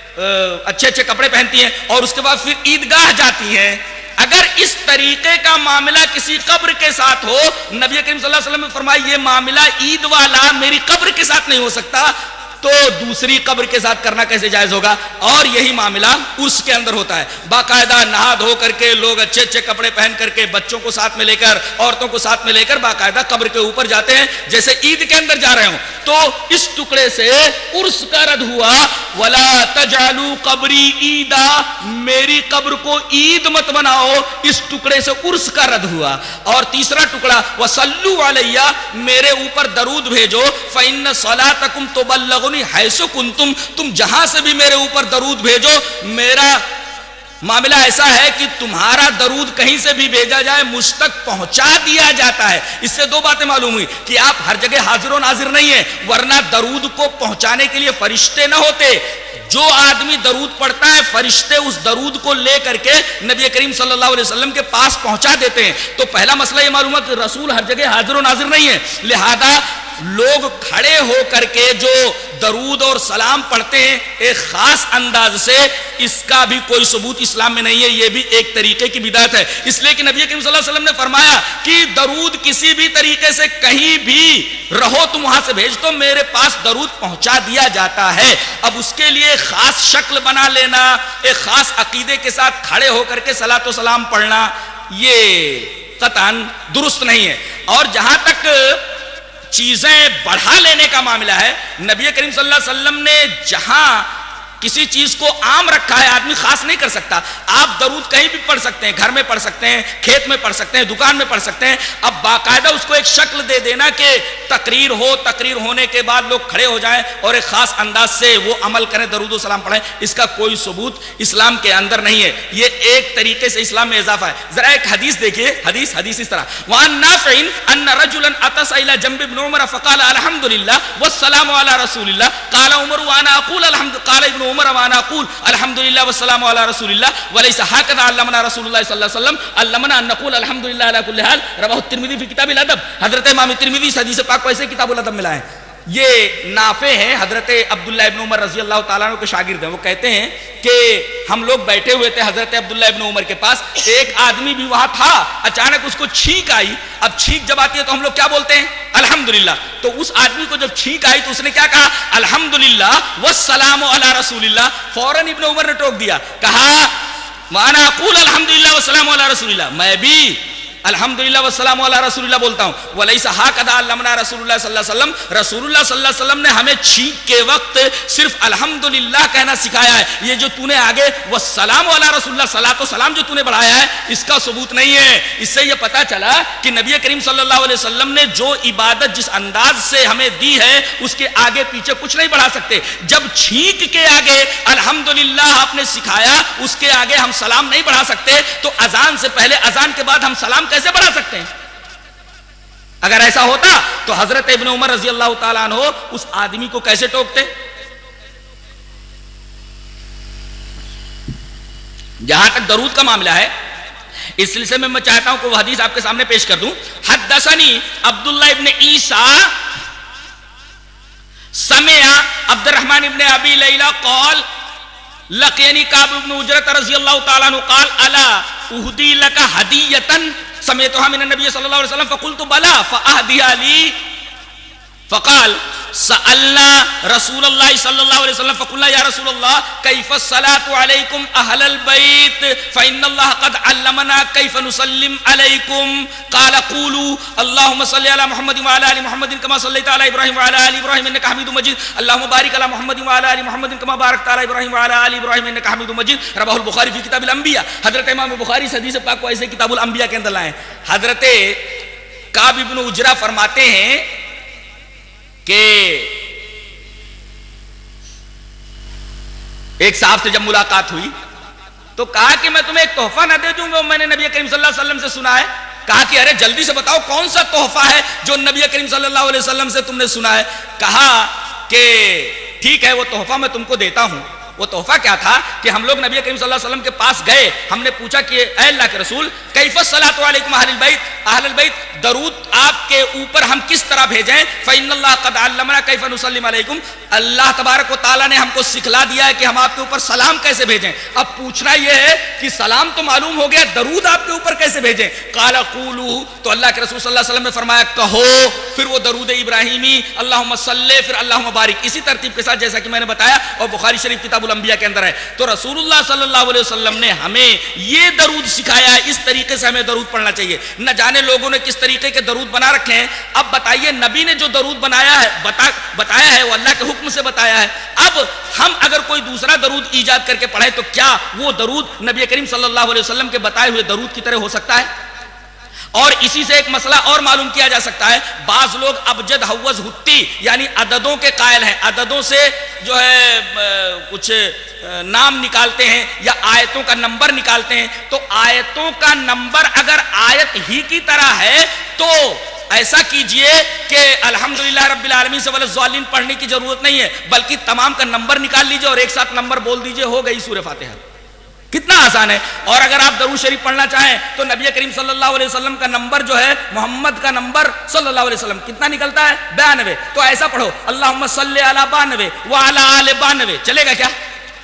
اچھے اچھے کپڑے پہنتی ہیں اور اس کے بعد پھر عیدگاہ جاتی ہیں. اگر اس طریقے کا معاملہ کسی قبر کے ساتھ ہو, نبی کریم صلی اللہ علیہ وسلم نے فرمایا یہ معاملہ عید والا میری قبر کے ساتھ نہیں ہو سکتا, تو دوسری قبر کے ساتھ کرنا کیسے جائز ہوگا؟ اور یہی معاملہ عرس کے اندر ہوتا ہے. باقاعدہ نہا دھو کر کے لوگ اچھے اچھے کپڑے پہن کر کے بچوں کو ساتھ میں لے کر, عورتوں کو ساتھ میں لے کر باقاعدہ قبر کے اوپر جاتے ہیں جیسے عید کے اندر جا رہے ہوں. تو اس ٹکڑے سے عرس کا رد ہوا ولا تجعلوا قبری عیدا, میری قبر کو عید مت بناؤ, اس ٹکڑے سے عرس کا رد ہوا. اور تیسرا ٹکڑا وصلوا علی, میرے اوپر درود بھیجو, فإن صلاتکم تبلغ حیث کنتم, تم جہاں سے بھی میرے اوپر درود بھیجو. میرا معاملہ ایسا ہے کہ تمہارا درود کہیں سے بھی بھیجا جائے مجھ تک پہنچا دیا جاتا ہے. اس سے دو باتیں معلوم ہوئی کہ آپ ہر جگہ حاضر و ناظر نہیں ہیں, ورنہ درود کو پہنچانے کے لیے فرشتے نہ ہوتے. جو آدمی درود پڑھتا ہے فرشتے اس درود کو لے کر کے نبی کریم صلی اللہ علیہ وسلم کے پاس پہنچا دیتے ہیں. تو پہلا مسئلہ یہ معلوم ہے کہ رسول ہر جگہ حاضر و ناظر نہیں ہے, لہذا لوگ کھڑے ہو کر کے جو درود اور سلام پڑھتے ہیں ایک خاص انداز سے, اس کا بھی کوئی ثبوت اسلام میں نہیں ہے. یہ بھی ایک طریقے کی بدعت ہے. اس لیے کہ نبی کریم صلی اللہ علیہ وسلم نے فرمایا کہ درود کسی بھی طریقے سے کہیں بھی رہو تم وہاں سے بھیج دو, میرے پاس درود پہنچا دیا جاتا ہے. اب اس کے لیے خاص شکل بنا لینا, ایک خاص عقیدے کے ساتھ کھڑے ہو کر کے صلاۃ و سلام پڑھنا, یہ قطعاً درست نہیں ہے. اور جہاں تک چیزیں بڑھا لینے کا معاملہ ہے, نبی کریم صلی اللہ علیہ وسلم نے جہاں کسی چیز کو عام رکھا ہے آدمی خاص نہیں کر سکتا. آپ درود کہیں بھی پڑھ سکتے ہیں, گھر میں پڑھ سکتے ہیں, کھیت میں پڑھ سکتے ہیں, دکان میں پڑھ سکتے ہیں. اب باقاعدہ اس کو ایک شکل دے دینا کہ تقریر ہو, تقریر ہونے کے بعد لوگ کھڑے ہو جائیں اور ایک خاص انداز سے وہ عمل کریں, درود و سلام پڑھیں, اس کا کوئی ثبوت اسلام کے اندر نہیں ہے. یہ ایک طریقے سے اسلام میں اضافہ ہے. ذرا ایک حدیث دیکھیے, حدیث اس طرح وعن نافع ان رجلا اتى الى جنب ابن عمر فقال الحمد لله والسلام على رسول الله قال عمر وانا اقول الحمد قال ابن عمر وانا اقول الحمد لله والسلام على رسول الله وليس هكذا علمنا رسول الله صلى الله عليه وسلم, علمنا ان نقول الحمد لله على كل حال. رواه الترمذي في كتاب الادب. حضرت امام ترمذی حدیث پاک کو ایسے کتاب الادب میں لائے. یہ نافع ہیں, حضرت عبداللہ ابن عمر رضی اللہ تعالیٰ عنہ کے شاگرد ہیں. وہ کہتے ہیں کہ ہم لوگ بیٹھے ہوئے تھے حضرت عبداللہ ابن عمر کے پاس, ایک آدمی بھی وہاں تھا, اچانک اس کو چھینک آئی. اب چھینک جب آتی ہے تو ہم لوگ کیا بولتے ہیں؟ الحمدللہ. تو اس آدمی کو جب چھینک آئی تو اس نے کیا کہا؟ الحمدللہ والسلام علی رسول اللہ. فوراً ابن عمر نے ٹوک دیا, کہا وانا اقول الحمدللہ والسلام علی رسول اللہ, میں بھی الحمدللہ والسلام علی رسول اللہ بولتا ہوں. ولیس ہکذا علمنا رسول اللہ صلی اللہ علیہ وسلم, رسول اللہ صلی اللہ علیہ وسلم نے ہمیں چھینک کے وقت صرف الحمدللہ کہنا سکھایا ہے. یہ جو تو نے آگے والسلام علی رسول اللہ, صلاۃ و سلام جو تو نے بڑھایا ہے, اس کا ثبوت نہیں ہے. اس سے یہ پتا چلا کہ نبی کریم صلی اللہ علیہ وسلم نے جو عبادت جس انداز سے ہمیں دی ہے اس کے آگے پیچھے کچھ نہیں بڑھا سکتے. جب چھینک کے آگے الحمدللہ آپ نے سکھایا, اس کے آگے ہم سلام نہیں بڑھا سکتے, تو اذان سے پہلے اذان کے بعد ہم سلام کیسے بڑھا سکتے ہیں؟ اگر ایسا ہوتا تو حضرت ابن عمر رضی اللہ تعالیٰ عنہ اس آدمی کو کیسے ٹوکتے؟ جہاں تک درود کا معاملہ ہے اس سلسلے میں چاہتا ہوں کہ وہ حدیث آپ کے سامنے پیش کر دوں. حدثنی عبداللہ ابن عیسیٰ سمع عبد الرحمن ابن ابی لیلہ قال لقینی کعب ابن عجرۃ رضی اللہ تعالیٰ عنہ قال الا اہدی لک ہدیۃ سمعتها من النبي صلی اللہ علیہ وسلم فقلت بلا فاہدیها لی فقال سألنا رسول اللہ صلی اللہ علیہ وسلم فقلنا یا رسول اللہ کیف الصلاة علیکم اہل البیت فإن اللہ قد علمنا کیف نسلم علیکم قال قولوا اللہم صلی علی محمد وعلی آل محمد کما صلیت علی ابراہیم وعلی آل ابراہیم انک حمید مجید اللہم بارک علی محمد وعلی آل محمد کما بارکت علی ابراہیم وعلی آل ابراہیم انک حمید مجید. رواہ البخاری فی کتاب الانبیاء. حضرت امام بخاری اس حدیث پاک کو ایسے کتاب الانبیاء کے اندر لائے. حضرت کعب ابن عجرہ فرماتے ہیں کہ ایک صاحب سے جب ملاقات ہوئی تو کہا کہ میں تمہیں ایک تحفہ نہ دے دوں گا، میں نے نبی کریم صلی اللہ علیہ وسلم سے سنا ہے. کہا کہ ارے جلدی سے بتاؤ کون سا تحفہ ہے جو نبی کریم صلی اللہ علیہ وسلم سے تم نے سنا ہے. کہا کہ ٹھیک ہے وہ تحفہ میں تم کو دیتا ہوں. وہ تحفہ کیا تھا کہ ہم لوگ نبی کریم صلی اللہ علیہ وسلم کے پاس گئے، ہم نے پوچھا کہ اے اللہ کے رسول کیف الصلاۃ علیکم اہل البیت، اہل البیت درود آپ کے اوپر ہم کس طرح بھیجیں؟ فإن اللہ قد علمنا کیف نسلم علیکم، اللہ تبارک و تعالیٰ نے ہم کو سکھلا دیا ہے کہ ہم آپ کے اوپر سلام کیسے بھیجیں. اب پوچھنا یہ ہے کہ سلام تو معلوم ہو گیا، درود آپ کے اوپر کیسے بھیجیں؟ قال قولوا، تو اللہ کے رسول صلی اللہ علیہ وسلم نے فرمایا کہو. پھر وہ درود ابراہیمی اللہم صلی پھر اللہم بارک اسی ترتیب کے ساتھ جیسا کہ میں نے بتایا اور بخاری شریف کتاب الانبیاء کے اندر ہے. تو رسول اللہ صلی اللہ علیہ وسلم نے ہمیں یہ درود سکھایا ہے، اس طریقے سے ہمیں درود پڑھنا چاہیے. نہ جانے لوگوں نے کس طریقے کے درود بنا رکھے ہیں. اب بتائیے نبی نے جو درود بنایا ہے بتایا ہے وہ اللہ کے حکم سے بتایا ہے. اب ہم اگر کوئی دوسرا درود ایجاد کر کے پڑھیں تو کیا وہ درود نبی کریم صلی اللہ علیہ وسلم کے بتائے ہوئے درود کی طرح ہو سکتا ہے؟ اور اسی سے ایک مسئلہ اور معلوم کیا جا سکتا ہے. بعض لوگ ابجد حوض ہتی یعنی عددوں کے قائل ہیں، عددوں سے جو ہے کچھ نام نکالتے ہیں یا آیتوں کا نمبر نکالتے ہیں. تو آیتوں کا نمبر اگر آیت ہی کی طرح ہے تو ایسا کیجئے کہ الحمدللہ رب العالمین سے والضالین پڑھنے کی ضرورت نہیں ہے، بلکہ تمام کا نمبر نکال لیجئے اور ایک ساتھ نمبر بول دیجئے، ہو گئی سورہ فاتحہ. کتنا آسان ہے. اور اگر آپ درود شریف پڑھنا چاہیں تو نبی کریم صلی اللہ علیہ وسلم کا نمبر جو ہے محمد کا نمبر صلی اللہ علیہ وسلم کتنا نکلتا ہے؟ 92. تو ایسا پڑھو اللہم صلی علی 92 وعلی آل 92. چلے گا کیا؟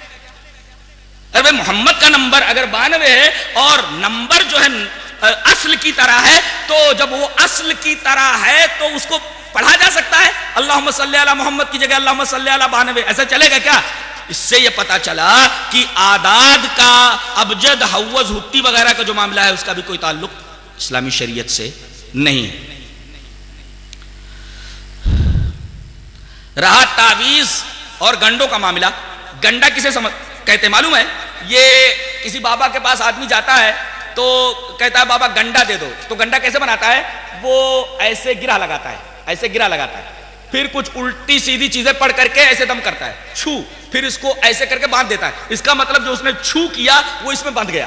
ارے محمد کا نمبر اگر 92 ہے اور نمبر جو ہے اصل کی طرح ہے تو جب وہ اصل کی طرح ہے تو اس کو پڑھا جا سکتا ہے. اللہم صلی علی محمد کی جگہ اللہم صلی علی 92. ایسا چلے گا کیا؟ اس سے یہ پتا چلا کہ اعداد کا ابجد حوض ہتی وغیرہ کا جو معاملہ ہے اس کا بھی کوئی تعلق اسلامی شریعت سے نہیں ہے. رہا تعویذ اور گنڈوں کا معاملہ. گنڈا کسے کہتے معلوم ہے؟ یہ کسی بابا کے پاس آدمی جاتا ہے تو کہتا ہے بابا گنڈا دے دو. تو گنڈا کیسے بناتا ہے؟ وہ ایسے گرہ لگاتا ہے، ایسے گرہ لگاتا ہے، پھر کچھ الٹی سیدھی چیزیں پڑھ کر کے ایسے دم کرتا ہے، چھو، پھر اس کو ایسے کر کے باندھ دیتا ہے. اس کا مطلب جو اس نے چھو کیا وہ اس میں بندھ گیا.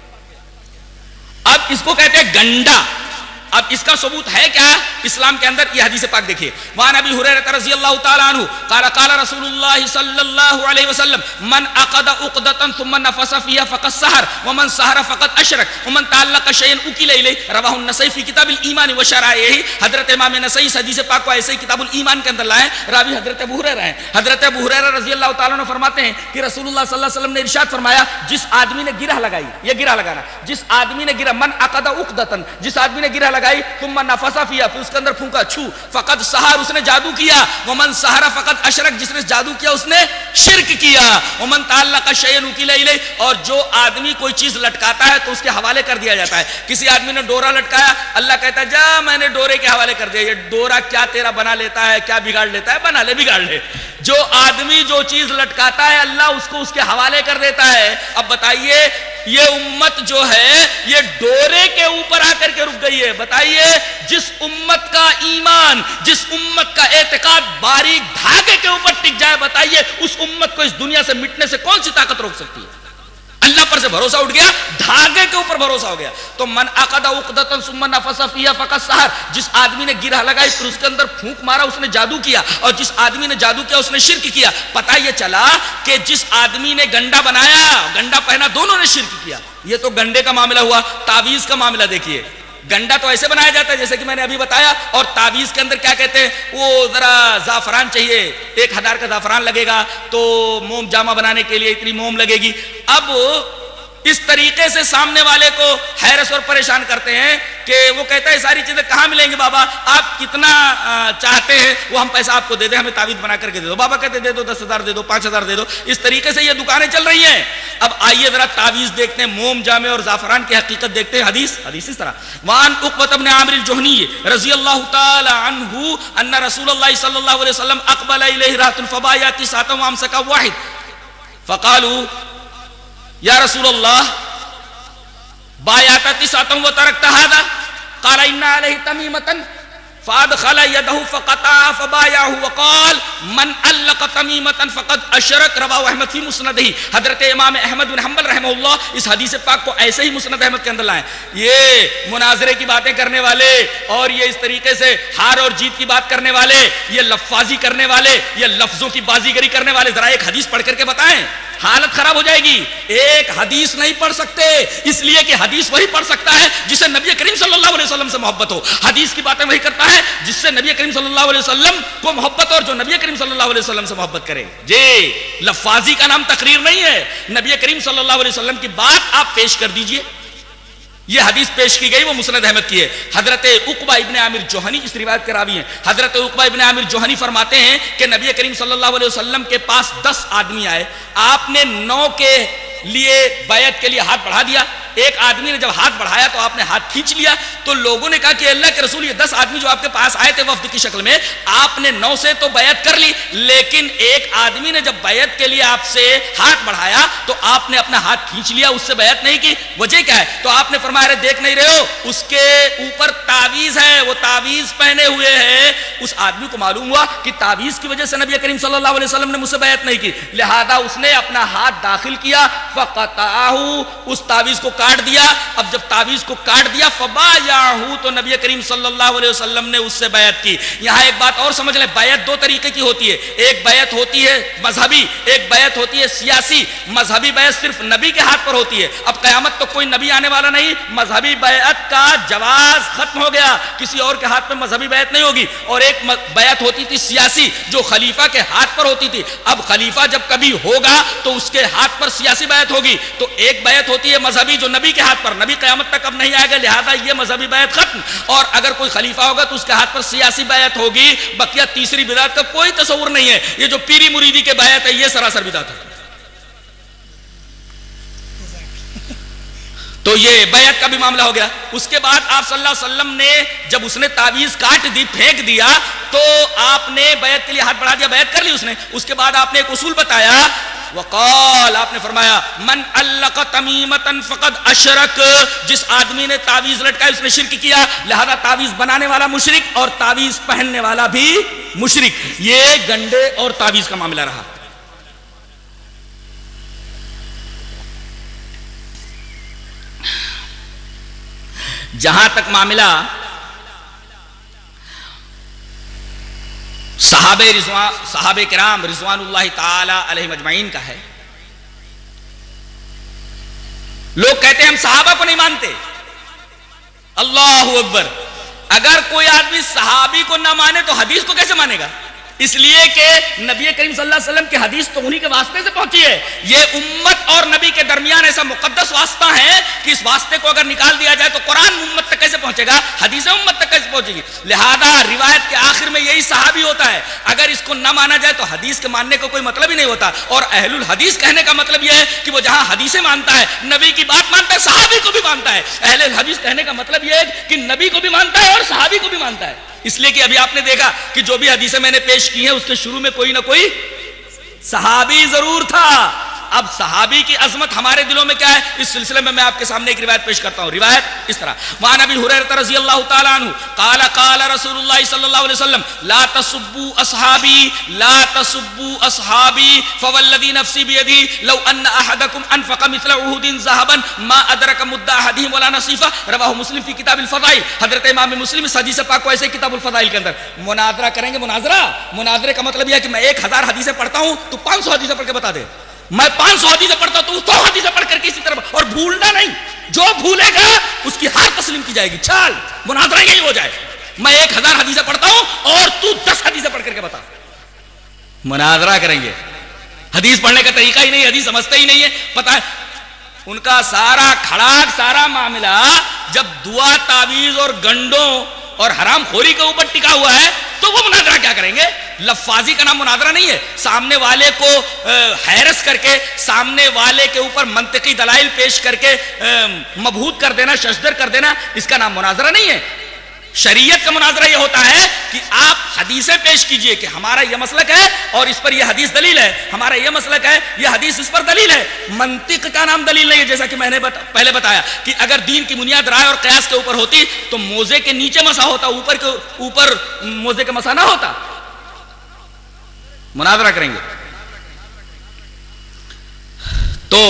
اب اس کو کہتے ہیں گنڈا. اب اس کا ثبوت ہے کیا اسلام کے اندر؟ یہ حدیث پاک دیکھیے. وعن ابی ہریرہ رضی اللہ تعالی عنہ قال قال رسول اللہ صلی اللہ علیہ وسلم من عقد عقدۃ ثم نفث فيها فقد سحر ومن سحر فقد اشرك ومن تعلق شيئا اكل اليه رواه النسائی فی کتاب الایمان وشرائعہ. حضرت امام نسائی اس حدیث پاک کو ایسے ہی کتاب الایمان کے اندر لائے. راوی حضرت ابو ہریرہ ہیں. حضرت ابو ہریرہ رضی اللہ تعالی عنہ فرماتے ہیں کہ رسول اللہ صلی اللہ علیہ وسلم نے ارشاد فرمایا جس آدمی نے گرہ لگائی، یہ گرہ لگانا، جس آدمی نے گرہ، من عقد عقدۃ، جس آدمی نے گرہ لگائی، ثم نفث فيها، پھر اس کے اندر پھونکا، چھو، فقد سحر، اس نے جادو کیا، ومن سحر فقد اشرک، جس نے جادو کیا اس نے شرک کیا، ومن تعلق شيئا وكل اليه، اور جو آدمی کوئی چیز لٹکاتا ہے تو اس کے حوالے کر دیا جاتا ہے. کسی آدمی نے ڈورا لٹکایا، اللہ کہتا ہے جا میں نے ڈورے کے حوالے کر دیا. یہ ڈورا کیا تیرا بنا لیتا ہے، کیا بگاڑ لیتا ہے؟ بنا لے، بگاڑ لے. جو آدمی جو چیز لٹکاتا ہے اللہ اس کو اس کے حوالے کر دیتا ہے. اب بتائیے یہ امت جو ہے یہ ڈورے کے اوپر آ کر کے رک گئی ہے. بتائیے جس امت کا ایمان، جس امت کا اعتقاد باریک دھاگے کے اوپر ٹک جائے، بتائیے اس امت کو اس دنیا سے مٹنے سے کون سی طاقت روک سکتی ہے؟ اللہ پر سے بھروسہ اٹھ گیا, دھاگے کے اوپر بھروسہ ہو گیا. تو من عقد عقدۃ ثم نفث فیھا فقد سحر, جس آدمی نے گرہ لگائی پھر اس کے اندر پھونک مارا اس نے جادو کیا, اور جس آدمی نے جادو کیا اس نے شرک کیا. پتہ یہ چلا کہ جس آدمی نے گنڈا بنایا, گنڈا پہنا, دونوں نے شرک کیا. یہ تو گنڈے کا معاملہ ہوا. تعویذ کا معاملہ دیکھیے, گنڈا تو ایسے بنایا جاتا ہے جیسے کہ میں نے ابھی بتایا, اور تعویذ کے اندر کیا کہتے ہیں, وہ ذرا زعفران چاہیے, 1000 کا زعفران لگے گا, تو موم جامہ بنانے کے لیے اتنی موم لگے گی. اب اس طریقے سے سامنے والے کو حیرت اور پریشان کرتے ہیں کہ وہ کہتا ہے ساری چیزیں کہاں ملیں گی بابا, آپ کتنا چاہتے ہیں وہ ہم پیسہ آپ کو دے دیں, ہمیں تعویذ بنا کر کے دے دو. بابا کہتے دے دو 10,000 دے دو, 5,000 دے دو. اس طریقے سے یہ دکانیں چل رہی ہیں. اب آئیے ذرا تعویذ دیکھتے ہیں, موم جامے اور زعفران کی حقیقت دیکھتے ہیں. حدیث اس طرح, وان عقبۃ بن عامر الجہنی رضی اللہ تعالی عنہ ان رسول اللہ صلی اللہ علیہ وسلم اقبل الیہ رات فبایا تسعۃ وامسک واحد فقالوا یا رسول اللہ بایعت تسعۃ وترکت ھذا قال ان علیہ تمیمۃ فادخل یدہ فقطع فبایعہ وقال من علق تمیمۃ فقد اشرک. رواه احمد فی مسندہ. حضرت امام احمد بن حنبل رحمہ اللہ اس حدیث پاک کو ایسے ہی مسند احمد کے اندر لائیں. یہ مناظرے کی باتیں کرنے والے اور یہ اس طریقے سے ہار اور جیت کی بات کرنے والے, یہ لفاظی کرنے والے, یہ لفظوں کی بازیگری کرنے والے, ذرا ایک حدیث پڑھ کر کے بتائیں, حالت خراب ہو جائے گی. ایک حدیث نہیں پڑھ سکتے, اس لیے کہ حدیث وہی پڑھ سکتا ہے جسے نبی کریم صلی اللہ علیہ وسلم سے محبت ہو. حدیث کی باتیں وہی کرتا ہے جس سے نبی کریم صلی اللہ علیہ وسلم کو محبت ہو, اور جو نبی کریم صلی اللہ علیہ وسلم سے محبت کرے. جی لفاظی کا نام تقریر نہیں ہے. نبی کریم صلی اللہ علیہ وسلم کی بات آپ پیش کر دیجئے. یہ حدیث پیش کی گئی وہ مسند احمد کی ہے. حضرت عقبہ ابن عامر جوہنی اس روایت کے راوی ہیں. حضرت عقبہ ابن عامر جوہنی فرماتے ہیں کہ نبی کریم صلی اللہ علیہ وسلم کے پاس 10 آدمی آئے, آپ نے 9 کے لیے بیعت کے لیے ہاتھ بڑھا دیا. ایک آدمی نے جب ہاتھ بڑھایا تو آپ نے ہاتھ کھینچ لیا. تو لوگوں نے کہا کہ اللہ کے رسول یہ 10 آدمی جو آپ کے پاس آئے تھے وفد کی شکل میں, آپ نے 9 سے تو بیعت کر لی, لیکن ایک آدمی نے جب بیعت کے لیے آپ سے ہاتھ بڑھایا تو آپ نے اپنا ہاتھ کھینچ لیا, اس سے بیعت نہیں کی. وجہ کیا ہے؟ تو آپ نے فرمایا دیکھ نہیں رہے ہو اس کے اوپر تعویذ ہے, وہ تعویذ پہنے ہوئے ہے. اس آدمی کو معلوم ہوا کہ تعویذ کی وجہ سے نبی کریم صلی اللہ علیہ وسلم نے مجھ سے بیعت نہیں کی, لہذا اس نے اپنا ہاتھ داخل کیا, فقطعہ, اس تعویذ کو کاٹ دیا. اب جب تعویذ کو کاٹ دیا فبایعہ, تو نبی کریم صلی اللہ علیہ وسلم نے اس سے بیعت کی. یہاں ایک بات اور سمجھ لیں, بیعت 2 طریقے کی ہوتی ہے. ایک بیعت ہوتی ہے مذہبی, ایک بیعت ہوتی ہے سیاسی. مذہبی بیعت صرف نبی کے ہاتھ پر ہوتی ہے. اب قیامت تو کوئی نبی آنے والا نہیں, مذہبی بیعت کا جواز ختم ہو گیا, کسی اور کے ہاتھ میں مذہبی بیعت نہیں ہوگی. اور ایک بیعت ہوتی تھی سیاسی جو خلیفہ کے ہاتھ پر ہوتی تھی. اب خلیفہ جب کبھی ہوگا تو اس کے ہاتھ پر سیاسی بیعت ہوگی. تو ایک بیعت ہوتی ہے مذہبی جو نبی کے ہاتھ پر, نبی قیامت تک اب نہیں آئے گا, لہذا یہ مذہبی بیعت ختم. اور اگر کوئی خلیفہ ہوگا تو اس کے ہاتھ پر سیاسی بیعت ہوگی. بقیہ تیسری بدعت کا کوئی تصور نہیں ہے. یہ جو پیری مریدی کے بیعت ہے یہ سراسر بدعت ہے. تو یہ بیعت کا بھی معاملہ ہو گیا. اس کے بعد آپ صلی اللہ علیہ وسلم نے جب اس نے تعویذ کاٹ دی, پھینک دیا, تو آپ نے بیعت کے لیے ہاتھ بڑھا دیا, بیعت کر لی اس نے. اس کے بعد آپ نے ایک اصول بتایا, وقال, آپ نے فرمایا من علق تمیمۃ فقد اشرک, جس آدمی نے تعویذ لٹکائی اس نے شرک کیا, لہذا تعویذ بنانے والا مشرک اور تعویذ پہننے والا بھی مشرک. یہ گنڈے اور تعویذ کا معاملہ رہا. جہاں تک معاملہ صحابہ کرام رضوان اللہ تعالی علیہ مجمعین کا ہے, لوگ کہتے ہیں ہم صحابہ کو نہیں مانتے. اللہ اکبر, اگر کوئی آدمی صحابی کو نہ مانے تو حدیث کو کیسے مانے گا؟ اس لیے کہ نبی کریم صلی اللہ علیہ وسلم کی حدیث تو انہی کے واسطے سے پہنچی ہے. یہ امت اور نبی کے درمیان ایسا مقدس واسطہ ہے کہ اس واسطے کو اگر نکال دیا جائے تو قرآن امت تک کیسے پہنچے گا, حدیث امت تک کیسے پہنچے گی؟ لہذا روایت کے آخر میں یہی صحابی ہوتا ہے. اگر اس کو نہ مانا جائے تو حدیث کے ماننے کا کوئی مطلب ہی نہیں ہوتا. اور اہل الحدیث کہنے کا مطلب یہ ہے کہ وہ جہاں حدیثیں مانتا ہے, نبی کی بات مانتا ہے, صحابی کو بھی مانتا ہے. اہل الحدیث کہنے کا مطلب یہ ہے کہ نبی کو بھی مانتا ہے اور صحابی کو بھی مانتا ہے. اس لیے کہ ابھی آپ نے دیکھا کہ جو بھی حدیثیں میں نے پیش کی ہیں اس کے شروع میں کوئی نہ کوئی صحابی ضرور تھا. اب صحابی کی عظمت ہمارے دلوں میں کیا ہے، اس سلسلے میں میں آپ کے سامنے ایک روایت پیش کرتا ہوں. روایت اس طرح، وعن ابی ہریرہ رضی اللہ تعالی عنہ قال قال رسول اللہ صلی اللہ علیہ وسلم لا تسبوا اصحابی لا تسبوا اصحابی فوالذی نفسی بیدی لو ان احدکم انفق مثل احد ذهبا ما ادرک مد احدهم ولا نصیفہ. رواہ مسلم فی کتاب الفضائل. حضرت امام مسلم اس حدیث پاک کو ایسے کتاب الفضائل کے اندر مناظرہ کریں گے. مناظرے کا مطلب یہ ہے کہ میں 1000 حدیثیں پڑھتا ہوں تو 500 حدیثیں پڑھ کے بتا دے. میں 500 حدیثیں پڑھتا ہوں تو 100 حدیثیں پڑھ کر کے اسی طرح، اور بھولنا نہیں، جو بھولے گا اس کی ہار تسلیم کی جائے گی. چال مناظرہ یہی ہو جائے، میں 1000 حدیثیں پڑھتا ہوں اور تو 10 حدیثیں پڑھ کر کے بتا. مناظرہ کریں گے. حدیث پڑھنے کا طریقہ ہی نہیں، حدیث سمجھتے ہی نہیں ہے. پتا ہے ان کا سارا کھڑاک، سارا معاملہ جب دعا، تعویذ اور گنڈوں اور حرام خوری کے اوپر ٹکا ہوا ہے تو وہ مناظرہ کیا کریں گے؟ لفاظی کا نام مناظرہ نہیں ہے. سامنے والے کو حیرس کر کے، سامنے والے کے اوپر منطقی دلائل پیش کر کے مبہوت کر دینا، ششدر کر دینا، اس کا نام مناظرہ نہیں ہے. شریعت کا مناظرہ یہ ہوتا ہے کہ آپ حدیثیں پیش کیجئے کہ ہمارا یہ مسلک ہے اور اس پر یہ حدیث دلیل ہے، ہمارا یہ مسلک ہے، یہ حدیث اس پر دلیل ہے. منطق کا نام دلیل نہیں ہے. جیسا کہ میں نے پہلے بتایا کہ اگر دین کی بنیاد رائے اور قیاس کے اوپر ہوتی تو موزے کے نیچے مسا ہوتا، اوپر موزے کا مسا نہ ہوتا. مناظرہ کریں گے تو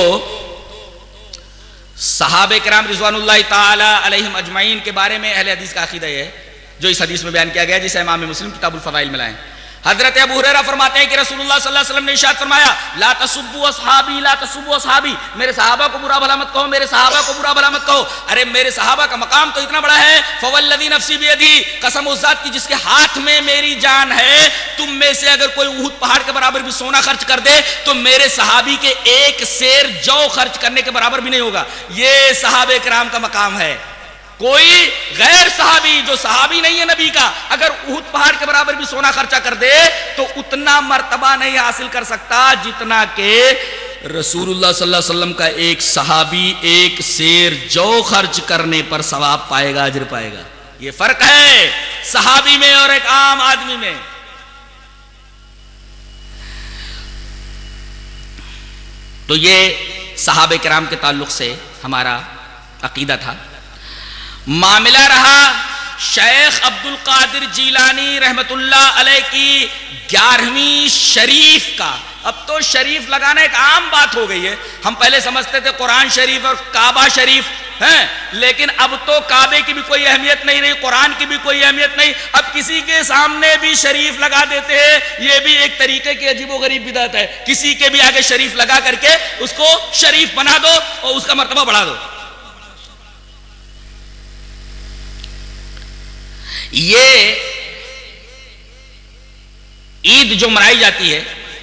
صحابہ کرام رضوان اللہ تعالی علیہم اجمعین کے بارے میں اہل حدیث کا عقیدہ یہ ہے جو اس حدیث میں بیان کیا گیا جسے امام مسلم کتاب الفضائل میں لائیں. حضرت ابو ہریرہ فرماتے ہیں کہ رسول اللہ صلی اللہ علیہ وسلم نے ارشاد فرمایا لا تسبوا اصحابی لا تسبوا اصحابی، میرے صحابہ کو برا بھلا مت کہو، میرے صحابہ کو برا بھلا مت کہو. ارے میرے صحابہ کا مقام تو اتنا بڑا ہے. فوالذی نفسی بیدی، قسم اس ذات کی جس کے ہاتھ میں میری جان ہے، تم میں سے اگر کوئی احد پہاڑ کے برابر بھی سونا خرچ کر دے تو میرے صحابی کے ایک سیر جو خرچ کرنے کے برابر بھی نہیں ہوگا. یہ صحابہ کرام کا مقام ہے. کوئی غیر صحابی جو صحابی نہیں ہے نبی کا اگر احد پہاڑ کے برابر بھی سونا خرچہ کر دے تو اتنا مرتبہ نہیں حاصل کر سکتا جتنا کہ رسول اللہ صلی اللہ علیہ وسلم کا ایک صحابی ایک سیر جو خرچ کرنے پر ثواب پائے گا، اجر پائے گا. یہ فرق ہے صحابی میں اور ایک عام آدمی میں. تو یہ صحابہ کرام کے تعلق سے ہمارا عقیدہ تھا. معاملہ رہا شیخ عبد القادر جیلانی رحمت اللہ علیہ کی 11ویں شریف کا. اب تو شریف لگانا ایک عام بات ہو گئی ہے. ہم پہلے سمجھتے تھے قرآن شریف اور کعبہ شریف ہیں، لیکن اب تو کعبے کی بھی کوئی اہمیت نہیں رہی، قرآن کی بھی کوئی اہمیت نہیں. اب کسی کے سامنے بھی شریف لگا دیتے ہیں. یہ بھی ایک طریقے کی عجیب و غریب بدعت ہے. کسی کے بھی آگے شریف لگا کر کے اس کو شریف بنا دو اور اس کا مرتبہ بڑھا دو. یہ عید جو منائی جاتی ہے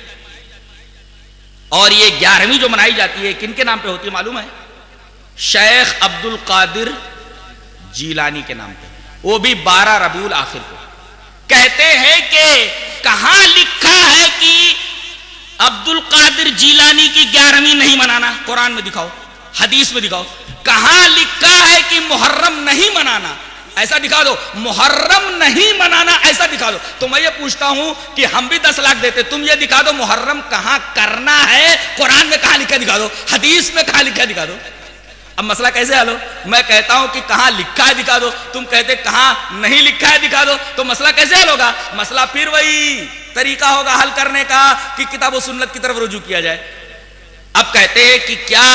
اور یہ 11ویں جو منائی جاتی ہے کن کے نام پہ ہوتی ہے معلوم ہے؟ شیخ عبد القادر جیلانی کے نام پہ. وہ بھی 12 ربیع الاخر کو. کہتے ہیں کہ کہاں لکھا ہے کہ عبد القادر جیلانی کی 11ویں نہیں منانا؟ قرآن میں دکھاؤ، حدیث میں دکھاؤ. کہاں لکھا ہے کہ محرم نہیں منانا؟ ایسا دکھا دو. محرم نہیں منانا ایسا دکھا دو. تو میں یہ پوچھتا ہوں کہ ہم بھی 10 لاکھ دیتے، تم یہ دکھا دو محرم کہاں کرنا ہے، قرآن میں کہاں لکھا دکھا دو، حدیث میں کہاں لکھا دکھا دو. اب مسئلہ کیسے حل ہو؟ میں کہتا ہوں کہ کہاں لکھا ہے دکھا دو، تم کہتے کہاں نہیں لکھا ہے دکھا دو. تو مسئلہ کیسے حل ہوگا؟ مسئلہ پھر وہی طریقہ ہوگا حل کرنے کا کہ کتاب و سنت کی طرف رجوع کیا جائے. اب کہتے ہیں کہ کیا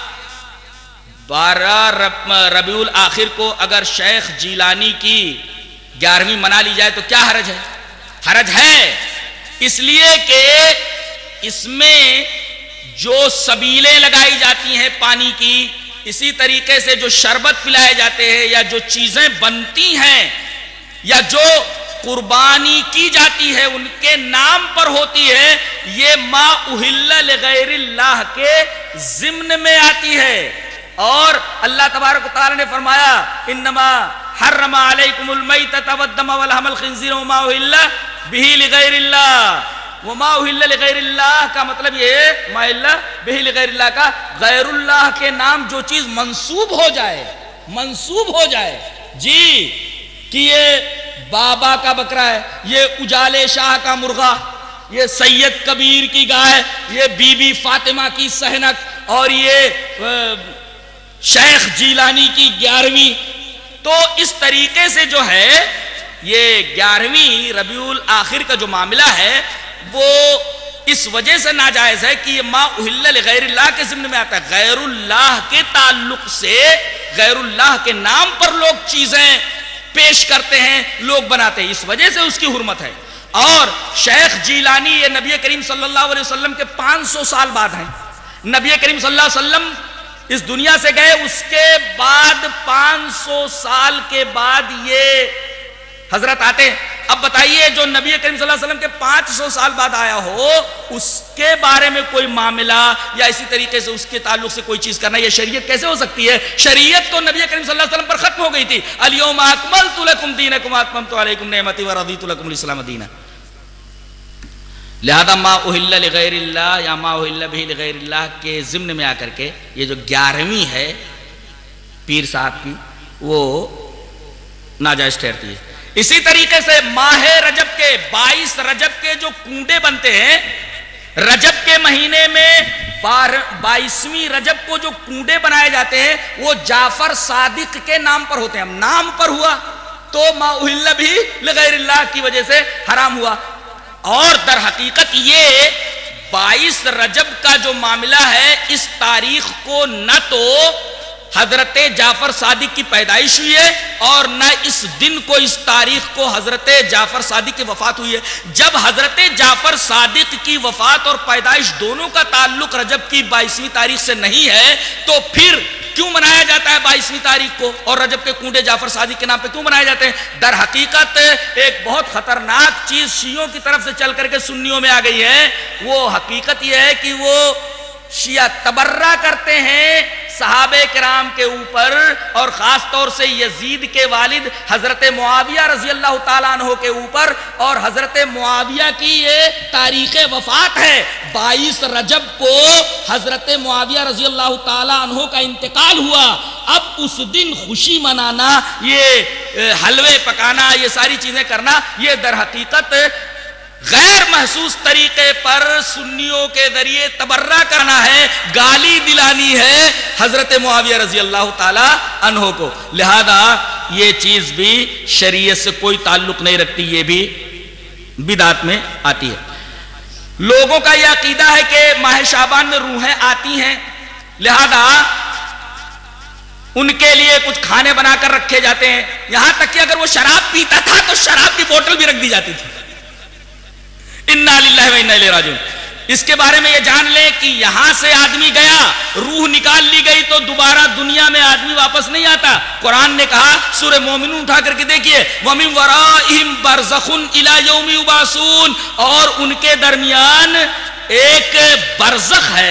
12 ربیع الاخر کو اگر شیخ جیلانی کی 11ویں منا لی جائے تو کیا حرج ہے؟ حرج ہے اس لیے کہ اس میں جو سبیلیں لگائی جاتی ہیں پانی کی، اسی طریقے سے جو شربت پلائے جاتے ہیں یا جو چیزیں بنتی ہیں یا جو قربانی کی جاتی ہے ان کے نام پر ہوتی ہے، یہ ما اہل لغیر اللہ کے ضمن میں آتی ہے. اور اللہ تبارک و تعالی نے فرمایا انما حرم علیکم المیتۃ والدم ولحم الخنزیر وما اہل بہ لغیر اللہ. وما اہل لغیر اللہ کا مطلب یہ ہے ما اہل بہ لغیر اللہ کا غیر اللہ کے نام جو چیز منسوب ہو جائے جی کہ یہ بابا کا بکرا ہے، یہ اجالے شاہ کا مرغا، یہ سید کبیر کی گائے، یہ بی بی فاطمہ کی سہنک، اور یہ شیخ جیلانی کی 11ویں. تو اس طریقے سے جو ہے یہ 11ویں ربیع الاخر کا جو معاملہ ہے وہ اس وجہ سے ناجائز ہے کہ یہ ما اہل لغیر اللہ کے ضمن میں آتا ہے. غیر اللہ کے تعلق سے، غیر اللہ کے نام پر لوگ چیزیں پیش کرتے ہیں، لوگ بناتے ہیں، اس وجہ سے اس کی حرمت ہے. اور شیخ جیلانی یہ نبی کریم صلی اللہ علیہ وسلم کے 500 سال بعد ہیں. نبی کریم صلی اللہ علیہ وسلم اس دنیا سے گئے، اس کے بعد 500 سال کے بعد یہ حضرت آتے ہیں. اب بتائیے جو نبی کریم صلی اللہ علیہ وسلم کے 500 سال بعد آیا ہو، اس کے بارے میں کوئی معاملہ یا اسی طریقے سے اس کے تعلق سے کوئی چیز کرنا، یہ شریعت کیسے ہو سکتی ہے؟ شریعت تو نبی کریم صلی اللہ علیہ وسلم پر ختم ہو گئی تھی. الیوم اکملت لکم دینکم واتممت علیکم نعمتی ورضیت لکم الاسلام دینا. لہذا ما اہل لغیر اللہ یا ما اہل بہ لغیر اللہ کے ضمن میں آ کر کے یہ جو 11ویں ہے پیر صاحب کی وہ ناجائز ٹھہرتی ہے. اسی طریقے سے ماہ رجب کے 22 رجب کے جو کنڈے بنتے ہیں، رجب کے مہینے میں 22ویں رجب کو جو کنڈے بنائے جاتے ہیں وہ جعفر صادق کے نام پر ہوتے ہیں. نام پر ہوا تو ما اہل بھی لغیر اللہ کی وجہ سے حرام ہوا. اور در حقیقت یہ 22 رجب کا جو معاملہ ہے، اس تاریخ کو نہ تو حضرت جعفر صادق کی پیدائش ہوئی ہے اور نہ اس دن کو، اس تاریخ کو حضرت جعفر صادق کی وفات ہوئی ہے. جب حضرت جعفر صادق کی وفات اور پیدائش دونوں کا تعلق رجب کی 22ویں تاریخ سے نہیں ہے تو پھر کیوں منایا جاتا ہے 22ویں تاریخ کو، اور رجب کے کنڈے جعفر صادق کے نام پہ کیوں منائے جاتے ہیں؟ در حقیقت ایک بہت خطرناک چیز شیعوں کی طرف سے چل کر کے سنیوں میں آ گئی ہے. وہ حقیقت یہ ہے کہ وہ شیعہ تبرہ کرتے ہیں صحابہ کرام کے اوپر، اور خاص طور سے یزید کے والد حضرت معاویہ رضی اللہ تعالیٰ عنہ کے اوپر. اور حضرت معاویہ کی یہ تاریخ وفات ہے، 22 رجب کو حضرت معاویہ رضی اللہ تعالیٰ عنہ کا انتقال ہوا. اب اس دن خوشی منانا، یہ حلوے پکانا، یہ ساری چیزیں کرنا، یہ در حقیقت غیر محسوس طریقے پر سنیوں کے ذریعے تبرہ کرنا ہے، گالی دلانی ہے حضرت معاویہ رضی اللہ تعالی عنہ کو. لہذا یہ چیز بھی شریعت سے کوئی تعلق نہیں رکھتی، یہ بھی بدعت میں آتی ہے. لوگوں کا یہ عقیدہ ہے کہ ماہ شعبان میں روحیں آتی ہیں، لہذا ان کے لیے کچھ کھانے بنا کر رکھے جاتے ہیں. یہاں تک کہ اگر وہ شراب پیتا تھا تو شراب کی بوتل بھی رکھ دی جاتی تھی. انا للہ و انا الیہ راجعون. اس کے بارے میں یہ جان لیں کہ یہاں سے آدمی گیا، روح نکال لی گئی تو دوبارہ دنیا میں آدمی واپس نہیں آتا. قرآن نے کہا، سورہ مومنون اٹھا کر کے دیکھیے، وَمِن وَرَائِهِمْ بَرْزَخٌ إِلَى يَوْمِ يُبْعَثُونَ، اور ان کے درمیان ایک برزخ ہے.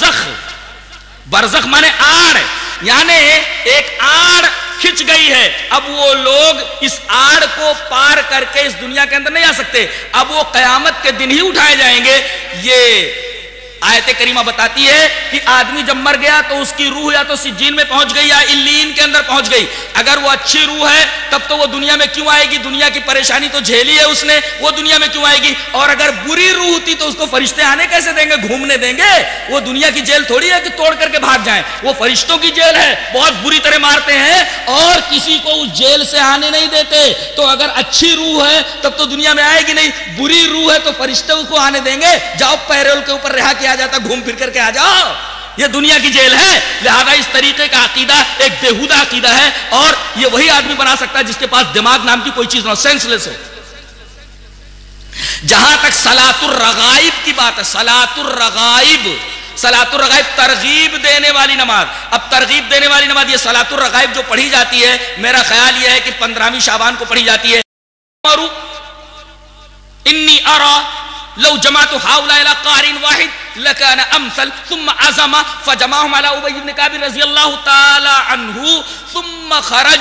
برزخ مانے آڑ، یعنی ایک آڑ کھچ گئی ہے. اب وہ لوگ اس آڑ کو پار کر کے اس دنیا کے اندر نہیں آ سکتے، اب وہ قیامت کے دن ہی اٹھائے جائیں گے. یہ آیت کریمہ بتاتی ہے کہ آدمی جب مر گیا تو اس کی روح یا تو سجین میں پہنچ گئی یا علیین کے اندر پہنچ گئی. اگر وہ اچھی روح ہے تب تو وہ دنیا میں کیوں آئے گی؟ دنیا کی پریشانی تو جھیلی ہے اس نے، وہ دنیا میں کیوں آئے گی؟ اور اگر بری روح ہوتی تو اس کو فرشتے آنے کیسے دیں گے، گھومنے دیں گے؟ وہ دنیا کی جیل تھوڑی ہے کہ توڑ کر کے بھاگ جائیں، وہ فرشتوں کی جیل ہے، بہت بری طرح مارتے ہیں اور کسی کو اس جیل سے آنے نہیں دیتے. تو اگر اچھی روح ہے تب تو دنیا میں آئے گی نہیں، بری روح ہے تو فرشتے اس کو آنے دیں گے؟ جاؤ پیرول کے اوپر رہا کیا جاتا، گھوم پھر کر کے آ جاؤ، یہ دنیا کی جیل ہے. لہذا اس طریقے کا عقیدہ ایک بےہودہ عقیدہ ہے، اور یہ وہی آدمی بنا سکتا ہے جس کے پاس دماغ نام کی کوئی چیز نہ ہو، سینس لیس ہو. جہاں تک صلاۃ الرغائب کی بات ہے، صلاۃ الرغائب ترغیب دینے والی نماز. اب ترغیب دینے والی نماز یہ صلاۃ الرغائب جو پڑھی جاتی ہے، میرا خیال یہ ہے کہ 15ویں شعبان کو پڑھی جاتی ہے. انی ارا لو جمعت هؤلاء الى قارئ واحد لكان امثل، ثم عزم فجمعهم على ابي بن كعب رضي الله تعالى عنه، ثم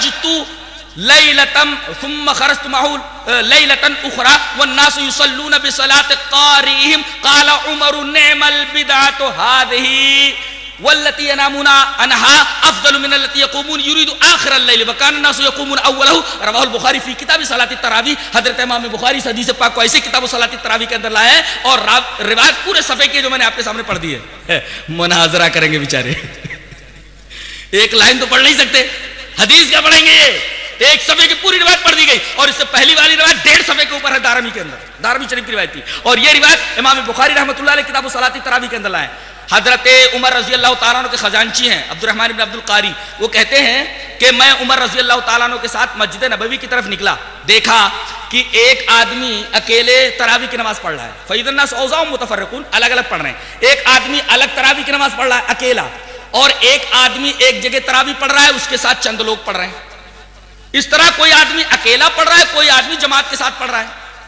خرجت معه ليلة اخرى والناس يصلون بصلاة قارئهم. قال عمر نعم البدعة هذه واللتی ینامون عنها افضل من التی یقومون یرید آخر اللیل وکان الناس یقومون اولہ رواہ البخاری فی کتاب صلاۃ التراویح. حضرت امام بخاری اس حدیث پاک کو ایسے کتاب صلاۃ التراویح کے اندر لایا ہے اور روایت پورے صفحے کی جو میں نے آپ کے سامنے پڑھ دی ہے. مناظرہ کریں گے بیچارے, ایک لائن تو پڑھ نہیں سکتے, حدیث کیا پڑھیں گے, یہ ایک صفحے کی پوری روایت پڑھ دی گئی. اور اس سے پہلی والی روایت 1.5 صفحے کے اوپر ہے دارمی کے اندر, دارمی شریف کی روایت تھی, اور یہ روایت امام بخاری رحمۃ اللہ علیہ کتاب صلاۃ التراویح کے اندر لائے. حضرت عمر رضی اللہ تعالیٰ عنہ کے خزانچی ہیں عبد الرحمن بن عبد القاری, وہ کہتے ہیں کہ میں عمر رضی اللہ تعالیٰ عنہ کے ساتھ مسجد نبوی کی طرف نکلا, دیکھا کہ ایک آدمی اکیلے تراویح کی نماز پڑھ رہا ہے. فَإِذَا النَّاسُ أَوْزَاعٌ مُتَفَرِّقُونَ, الگ الگ پڑھ رہے ہیں. ایک آدمی الگ تراویح کی نماز پڑھ رہا ہے اکیلا, اور ایک آدمی ایک جگہ تراویح پڑھ رہا ہے, اس کے ساتھ چند لوگ پڑھ رہے ہیں. اس طرح کوئی آدمی اکیلا پڑھ رہا ہے, کوئی آدمی جماعت کے ساتھ پڑھ رہا ہے.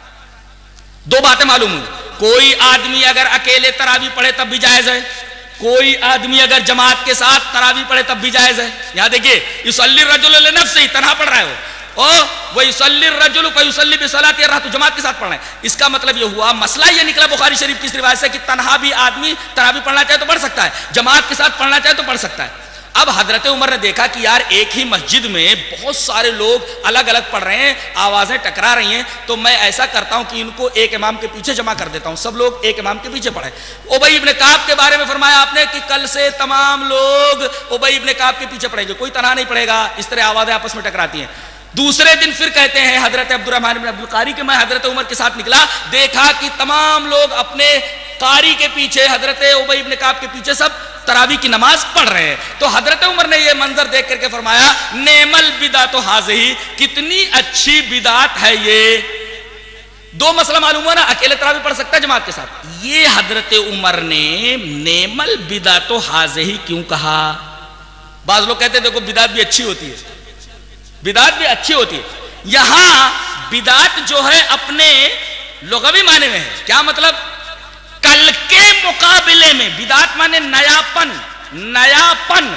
دو باتیں معلوم ہوئی, کوئی آدمی اگر اکیلے تراویح پڑھے تب بھی جائز ہے, کوئی آدمی اگر جماعت کے ساتھ تراویح پڑھے تب بھی جائز ہے. یہاں دیکھیے یصلی الرجل لنفسہ, تنہا پڑھ رہا ہے وہ, اور ویصلی الرجل فیصلی بصلاۃ الرحمۃ, تو جماعت کے ساتھ پڑھ رہے ہیں. اس کا مطلب یہ ہوا, مسئلہ یہ نکلا بخاری شریف کی اس روایت سے کہ تنہا بھی آدمی تراویح پڑھنا چاہے تو پڑھ سکتا ہے, جماعت کے ساتھ پڑھنا چاہے تو پڑھ سکتا ہے. اب حضرت عمر نے دیکھا کہ یار ایک ہی مسجد میں بہت سارے لوگ الگ الگ پڑھ رہے ہیں, آوازیں ٹکرا رہی ہیں, تو میں ایسا کرتا ہوں کہ ان کو ایک امام کے پیچھے جمع کر دیتا ہوں, سب لوگ ایک امام کے پیچھے پڑھیں. ابی ابن کعب کے بارے میں فرمایا آپ نے کہ کل سے تمام لوگ ابی ابن کعب کے پیچھے پڑھیں گے, کوئی تنہا نہیں پڑھے گا, اس طرح آوازیں آپس میں ٹکراتی ہیں. دوسرے دن پھر کہتے ہیں حضرت عبد الرحمن بن عبد القاری کہ میں حضرت عمر کے ساتھ نکلا, دیکھا کہ تمام لوگ اپنے قاری کے پیچھے, حضرت ابی ابن کعب کے پیچھے سب تراویح کی نماز پڑھ رہے ہیں. تو حضرت عمر نے یہ منظر دیکھ کر کے فرمایا نعم البدعۃ ھذہ, کتنی اچھی بدعت ہے یہ. دو مسئلہ معلوم ہوا نا, اکیلے تراویح پڑھ سکتا ہے جماعت کے ساتھ. یہ حضرت عمر نے نعم البدعۃ ھذہ کیوں کہا؟ بعض لوگ کہتے ہیں دیکھو بدعت بھی اچھی ہوتی ہے, بدعت بھی اچھی ہوتی ہے. یہاں بدعت جو ہے اپنے لغوی معنی میں ہے, کیا مطلب؟ کل کے مقابلے میں. بدعت مانے نیاپن, نیاپن.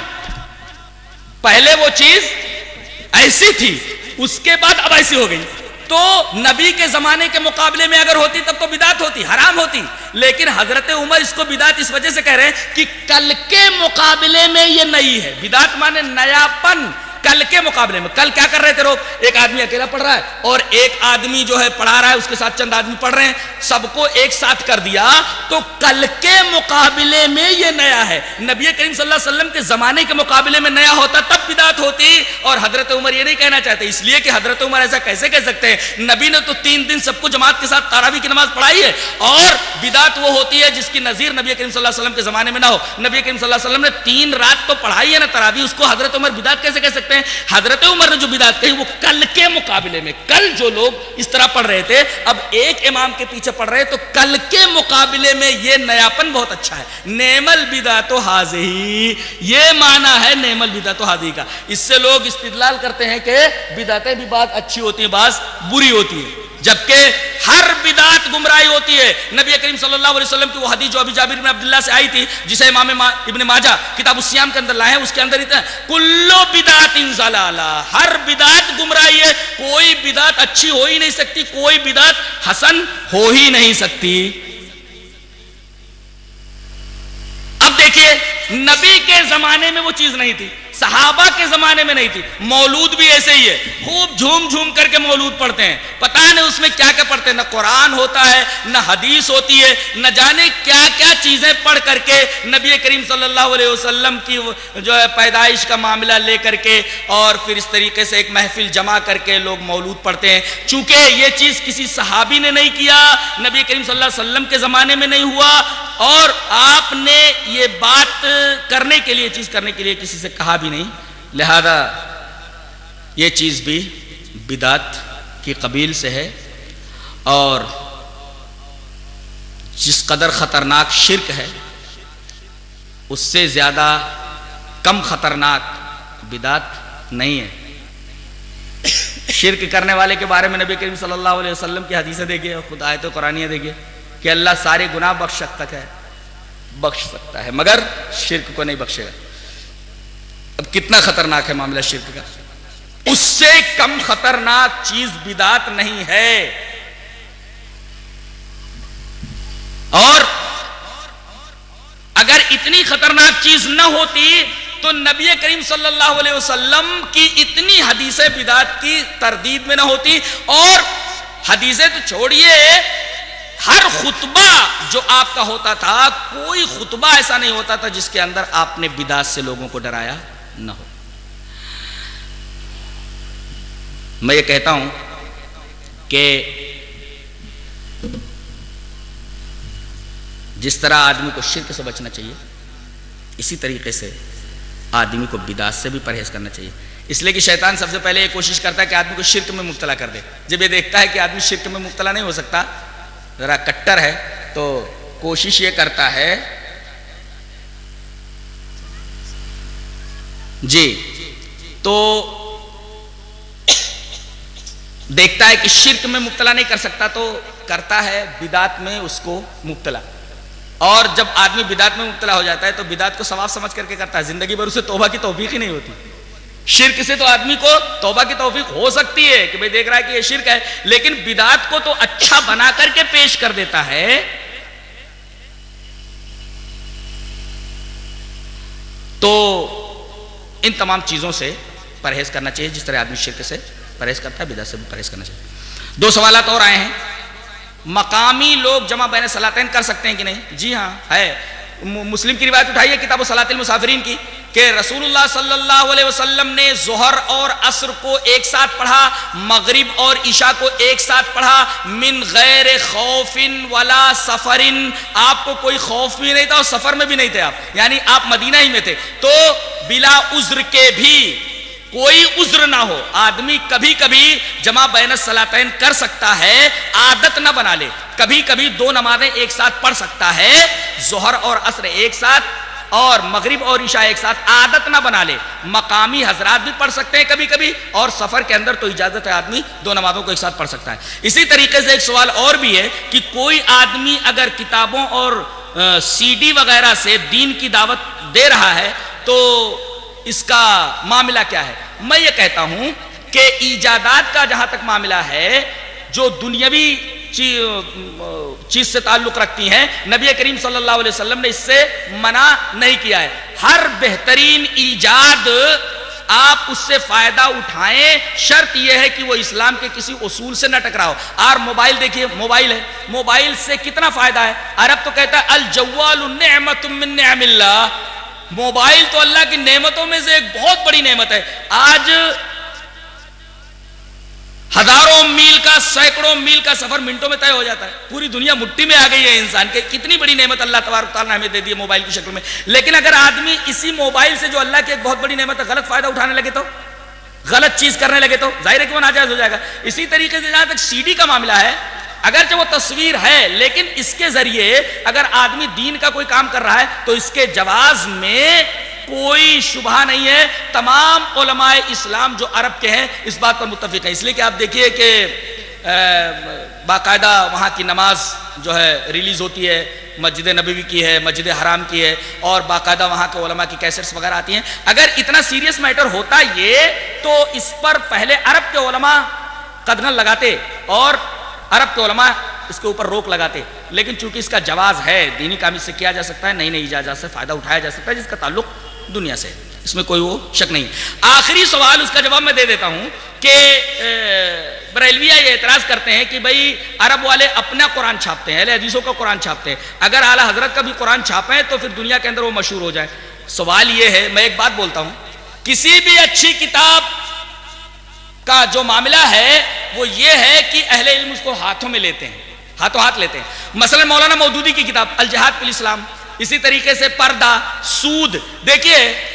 پہلے وہ چیز ایسی تھی, اس کے بعد اب ایسی ہو گئی. تو نبی کے زمانے کے مقابلے میں اگر ہوتی تب تو بدعت ہوتی, حرام ہوتی. لیکن حضرت عمر اس کو بدعت اس وجہ سے کہہ رہے ہیں کہ کل کے مقابلے میں یہ نئی ہے. بدعت مانے نیاپن, کل کے مقابلے میں. کل کیا کر رہے تھے لوگ؟ ایک آدمی اکیلا پڑھ رہا ہے اور ایک آدمی جو ہے پڑھا رہا ہے, اس کے ساتھ چند آدمی پڑھ رہے ہیں, سب کو ایک ساتھ کر دیا. تو کل کے مقابلے میں یہ نیا ہے. نبی کریم صلی اللہ علیہ وسلم کے زمانے کے مقابلے میں نیا ہوتا تب بدعت ہوتی. اور حضرت عمر یہ نہیں کہنا چاہتے, اس لیے کہ حضرت عمر ایسا کیسے کہہ سکتے ہیں؟ نبی نے تو 3 دن سب کو جماعت کے ساتھ تراویح کی نماز پڑھائی ہے, اور بدعت وہ ہوتی ہے جس کی نظیر نبی کریم صلی اللہ علیہ وسلم کے زمانے میں نہ ہو. نبی کریم صلی اللہ علیہ وسلم نے 3 رات تو پڑھائی ہے نا تراویح, اس کو حضرت عمر بدعت کیسے کہہ سکتے ہیں؟ حضرت عمر نے جو بدعت کہی وہ کل کے مقابلے میں. کل جو لوگ اس طرح پڑھ رہے تھے اب ایک امام کے پیچھے پڑھ رہے, تو کل کے مقابلے میں یہ نیاپن بہت اچھا ہے. نعم البدعۃ ھذہ, یہ معنی ہے نعم البدعۃ ھذہ کا. اس سے لوگ استدلال کرتے ہیں کہ بدعتیں بھی بعض اچھی ہوتی ہیں, بعض بری ہوتی ہیں, جبکہ ہر بدعت گمراہی ہوتی ہے. نبی کریم صلی اللہ علیہ وسلم کی وہ حدیث جو ابی جابر بن عبداللہ سے آئی تھی, جسے امام ابن ماجہ کتاب الصیام کے اندر لائے ہیں, اس کے اندر اتنا کلو بدعت ضلالہ, ہر بدعت گمراہی ہے. کوئی بدعت اچھی ہو ہی نہیں سکتی, کوئی بدعت حسن ہو ہی نہیں سکتی. اب دیکھیے نبی کے زمانے میں وہ چیز نہیں تھی, صحابہ کے زمانے میں نہیں تھی. مولود بھی ایسے ہی ہے, خوب جھوم جھوم کر کے مولود پڑھتے ہیں, پتہ نہیں اس میں کیا کیا پڑھتے ہیں, نہ قرآن ہوتا ہے نہ حدیث ہوتی ہے, نہ جانے کیا کیا چیزیں پڑھ کر کے نبی کریم صلی اللہ علیہ وسلم کی جو ہے پیدائش کا معاملہ لے کر کے, اور پھر اس طریقے سے ایک محفل جمع کر کے لوگ مولود پڑھتے ہیں. چونکہ یہ چیز کسی صحابی نے نہیں کیا, نبی کریم صلی اللہ علیہ وسلم کے زمانے میں نہیں ہوا, اور آپ نے یہ بات کرنے کے لیے, چیز کرنے کے لیے کسی سے کہا بھی نہیں, لہذا یہ چیز بھی بدعت کی قبیل سے ہے. اور جس قدر خطرناک شرک ہے اس سے زیادہ کم خطرناک بدعت نہیں ہے. شرک کرنے والے کے بارے میں نبی کریم صلی اللہ علیہ وسلم کی حدیثیں دیکھیے, خود آیت قرآنیہ دیکھیے کہ اللہ سارے گناہ بخش سکتا ہے مگر شرک کو نہیں بخشے گا. اب کتنا خطرناک ہے معاملہ شرک کا, اس سے کم خطرناک چیز بدعت نہیں ہے. اگر اتنی خطرناک چیز نہ ہوتی تو نبی کریم صلی اللہ علیہ وسلم کی اتنی حدیثیں بدعت کی تردید میں نہ ہوتی. اور حدیثیں تو چھوڑیے، ہر خطبہ جو آپ کا ہوتا تھا، کوئی خطبہ ایسا نہیں ہوتا تھا جس کے اندر آپ نے بدعت سے لوگوں کو ڈرایا نہ ہو. میں یہ کہتا ہوں کہ جس طرح آدمی کو شرک سے بچنا چاہیے، اسی طریقے سے آدمی کو بدعت سے بھی پرہیز کرنا چاہیے. اس لیے کہ شیطان سب سے پہلے یہ کوشش کرتا ہے کہ آدمی کو شرک میں مبتلا کر دے. جب یہ دیکھتا ہے کہ آدمی شرک میں مبتلا نہیں ہو سکتا، ذرا کٹر ہے، تو کوشش یہ کرتا ہے جی، تو دیکھتا ہے کہ شرک میں مبتلا نہیں کر سکتا تو کرتا ہے بدعت میں اس کو مبتلا. اور جب آدمی بدعت میں مبتلا ہو جاتا ہے تو بدعت کو ثواب سمجھ کر کے کرتا ہے، زندگی بھر اسے توبہ کی توفیق ہی نہیں ہوتی. شرک سے تو آدمی کو توبہ کی توفیق ہو سکتی ہے کہ بھئی دیکھ رہا ہے کہ یہ شرک ہے، لیکن بدعت کو تو اچھا بنا کر کے پیش کر دیتا ہے. تو ان تمام چیزوں سے پرہیز کرنا چاہیے جس طرح آدمی شرک سے پرہیز کرتا ہے، بدعت سے بھی پرہیز کرنا چاہیے. 2 سوالات اور آئے ہیں. مقامی لوگ جمع بین صلاتین کر سکتے ہیں کہ نہیں؟ جی ہاں ہے. مسلم کی روایت اٹھائی ہے کتاب صلاۃ المسافرین کی کہ رسول اللہ صلی اللہ علیہ وسلم نے ظہر اور عصر کو ایک ساتھ پڑھا، مغرب اور عشاء کو ایک ساتھ پڑھا، من غیر خوف ولا سفر. آپ کو کوئی خوف بھی نہیں تھا اور سفر میں بھی نہیں تھے آپ، یعنی آپ مدینہ ہی میں تھے. تو بلا عذر کے بھی، کوئی عذر نہ ہو، آدمی کبھی کبھی جمع بین الصلاتین کر سکتا ہے، عادت نہ بنا لے. کبھی کبھی 2 نمازیں ایک ساتھ پڑھ سکتا ہے، ظہر اور عصر ایک ساتھ اور مغرب اور عشاء ایک ساتھ، عادت نہ بنا لے. مقامی حضرات بھی پڑھ سکتے ہیں کبھی کبھی، اور سفر کے اندر تو اجازت ہے، آدمی 2 نمازوں کو ایک ساتھ پڑھ سکتا ہے. اسی طریقے سے ایک سوال اور بھی ہے کہ کوئی آدمی اگر کتابوں اور سی ڈی وغیرہ سے دین کی دعوت دے رہا ہے تو اس کا معاملہ کیا ہے؟ میں یہ کہتا ہوں کہ ایجادات کا جہاں تک معاملہ ہے، جو دنیاوی چیز سے تعلق رکھتی ہیں، نبی کریم صلی اللہ علیہ وسلم نے اس سے منع نہیں کیا ہے. ہر بہترین ایجاد آپ اس سے فائدہ اٹھائیں، شرط یہ ہے کہ وہ اسلام کے کسی اصول سے نہ ٹکراؤ. اور موبائل دیکھیے، موبائل ہے، موبائل سے کتنا فائدہ ہے. عرب تو کہتا ہے الجوال نعمت من نعم اللہ، موبائل تو اللہ کی نعمتوں میں سے ایک بہت بڑی نعمت ہے. آج ہزاروں میل کا، سینکڑوں میل کا سفر منٹوں میں طے ہو جاتا ہے. پوری دنیا مٹھی میں آ گئی ہے انسان کے. کتنی بڑی نعمت اللہ تبارک تعالیٰ نے ہمیں دے دی ہے موبائل کی شکل میں. لیکن اگر آدمی اسی موبائل سے جو اللہ کی ایک بہت بڑی نعمت ہے غلط فائدہ اٹھانے لگے تو، غلط چیز کرنے لگے تو ظاہر ہے کہ وہ ناجائز ہو جائے گا. اسی طریقے سے جہاں تک سی ڈی کا معاملہ ہے، اگرچہ وہ تصویر ہے لیکن اس کے ذریعے اگر آدمی دین کا کوئی کام کر رہا ہے تو اس کے جواز میں کوئی شبہ نہیں ہے. تمام علماء اسلام جو عرب کے ہیں اس بات پر متفق ہیں. اس لیے کہ آپ دیکھیے کہ باقاعدہ وہاں کی نماز جو ہے ریلیز ہوتی ہے، مسجد نبوی کی ہے، مسجد حرام کی ہے، اور باقاعدہ وہاں کے علماء کی کیسٹس وغیرہ آتی ہیں. اگر اتنا سیریس میٹر ہوتا یہ تو اس پر پہلے عرب کے علماء قدغن لگاتے اور عرب کے علماء اس کے اوپر روک لگاتے. لیکن چونکہ اس کا جواز ہے، دینی کام اس سے کیا جا سکتا ہے، نئی نئی ایجادات سے فائدہ اٹھایا جا سکتا ہے جس کا تعلق دنیا سے، اس میں کوئی وہ شک نہیں. آخری سوال اس کا جواب میں دے دیتا ہوں کہ بریلویہ یہ اعتراض کرتے ہیں کہ بھئی عرب والے اپنا قرآن چھاپتے ہیں، اہل حدیثوں کا قرآن چھاپتے ہیں، اگر اعلیٰ حضرت کا بھی قرآن چھاپیں تو پھر دنیا کے اندر وہ مشہور ہو جائے. سوال یہ ہے، میں ایک بات بولتا ہوں، کسی بھی اچھی کتاب کا جو معاملہ ہے وہ یہ ہے کہ اہل علم اس کو ہاتھوں میں لیتے ہیں، ہاتھوں ہاتھ لیتے ہیں. مثلا مولانا مودودی کی کتاب الجہاد فی الاسلام، اسی طریقے سے پردہ، سود. دیکھیے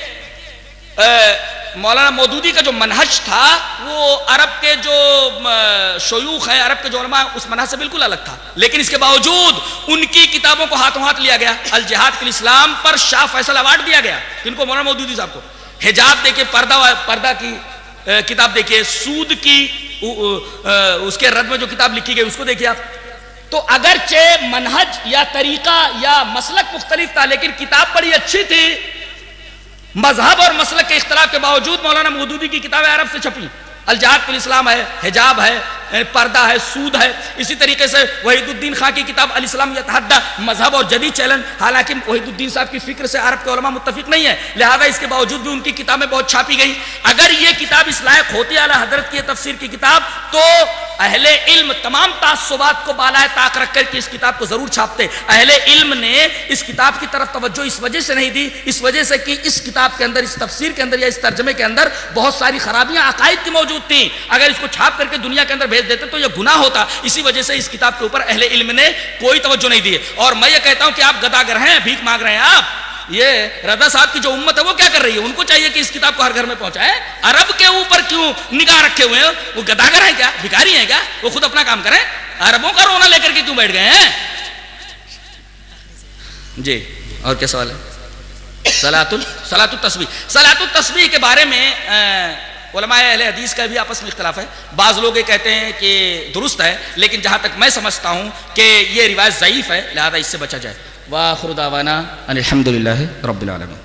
مولانا مودودی کا جو منہج تھا وہ عرب کے جو شیوخ ہیں، عرب کے جو علماء اس منہج سے بالکل الگ تھا، لیکن اس کے باوجود ان کی کتابوں کو ہاتھوں ہاتھ لیا گیا. الجہاد فی الاسلام پر شاہ فیصل ایوارڈ دیا گیا، ان کو مولانا مودودی صاحب کو. حجاب دیکھیے، پردہ کی کتاب دیکھیے، سود کی اس کے رد میں جو کتاب لکھی گئی اس کو دیکھیے آپ. تو اگرچہ منہج یا طریقہ یا مسلک مختلف تھا لیکن کتاب بڑی اچھی تھی. مذہب اور مسلک کے اختلاف کے باوجود مولانا مودودی کی کتابیں عرب سے چھپی. الجہاد فی الاسلام ہے، حجاب ہے، پردہ ہے، سود ہے. اسی طریقے سے وحید الدین خان کی کتاب الاسلام یتحدی مذہب اور جدید چیلنج، حالانکہ وحید الدین صاحب کی فکر سے عرب کے علماء متفق نہیں ہے، لہذا اس کے باوجود بھی ان کی کتابیں بہت چھاپی گئی. اگر یہ کتاب اس لائق ہوتی اعلیٰ حضرت کی تفسیر کی کتاب تو اہل علم تمام تعصبات کو بالائے طاق رکھ کر کے اس کتاب کو ضرور چھاپتے. اہل علم نے اس کتاب کی طرف توجہ اس وجہ سے نہیں دی، اس وجہ سے کہ اس کتاب کے اندر، اس تفسیر کے اندر یا اس ترجمے کے اندر بہت ساری خرابیاں عقائد کی موجود تھیں. اگر اس کو چھاپ کر کے دنیا کے اندر بھیج دیتے تو یہ گناہ ہوتا. اسی وجہ سے اس کتاب کے اوپر اہل علم نے کوئی توجہ نہیں دی. اور میں یہ کہتا ہوں کہ آپ گداگر ہیں، بھیک مانگ رہے ہیں. آپ یہ رضا صاحب کی جو امت ہے وہ کیا کر رہی ہے؟ ان کو چاہیے کہ اس کتاب کو ہر گھر میں پہنچائے. عرب کے اوپر کیوں نگاہ رکھے ہوئے ہیں؟ وہ گداگر ہیں کیا؟ بھکاری ہیں کیا؟ وہ خود اپنا کام کریں. عربوں کا رونا لے کر کے کیوں بیٹھ گئے ہیں؟ جی اور کیا سوال ہے؟ صلاۃ التسبیح. صلاۃ التسبیح کے بارے میں علماء اہل حدیث کا بھی آپس میں اختلاف ہے. بعض لوگ یہ کہتے ہیں کہ درست ہے، لیکن جہاں تک میں سمجھتا ہوں کہ یہ روایت ضعیف ہے، لہذا اس سے بچا جائے. وآخر دعوانا ان الحمد للہ رب العالمین.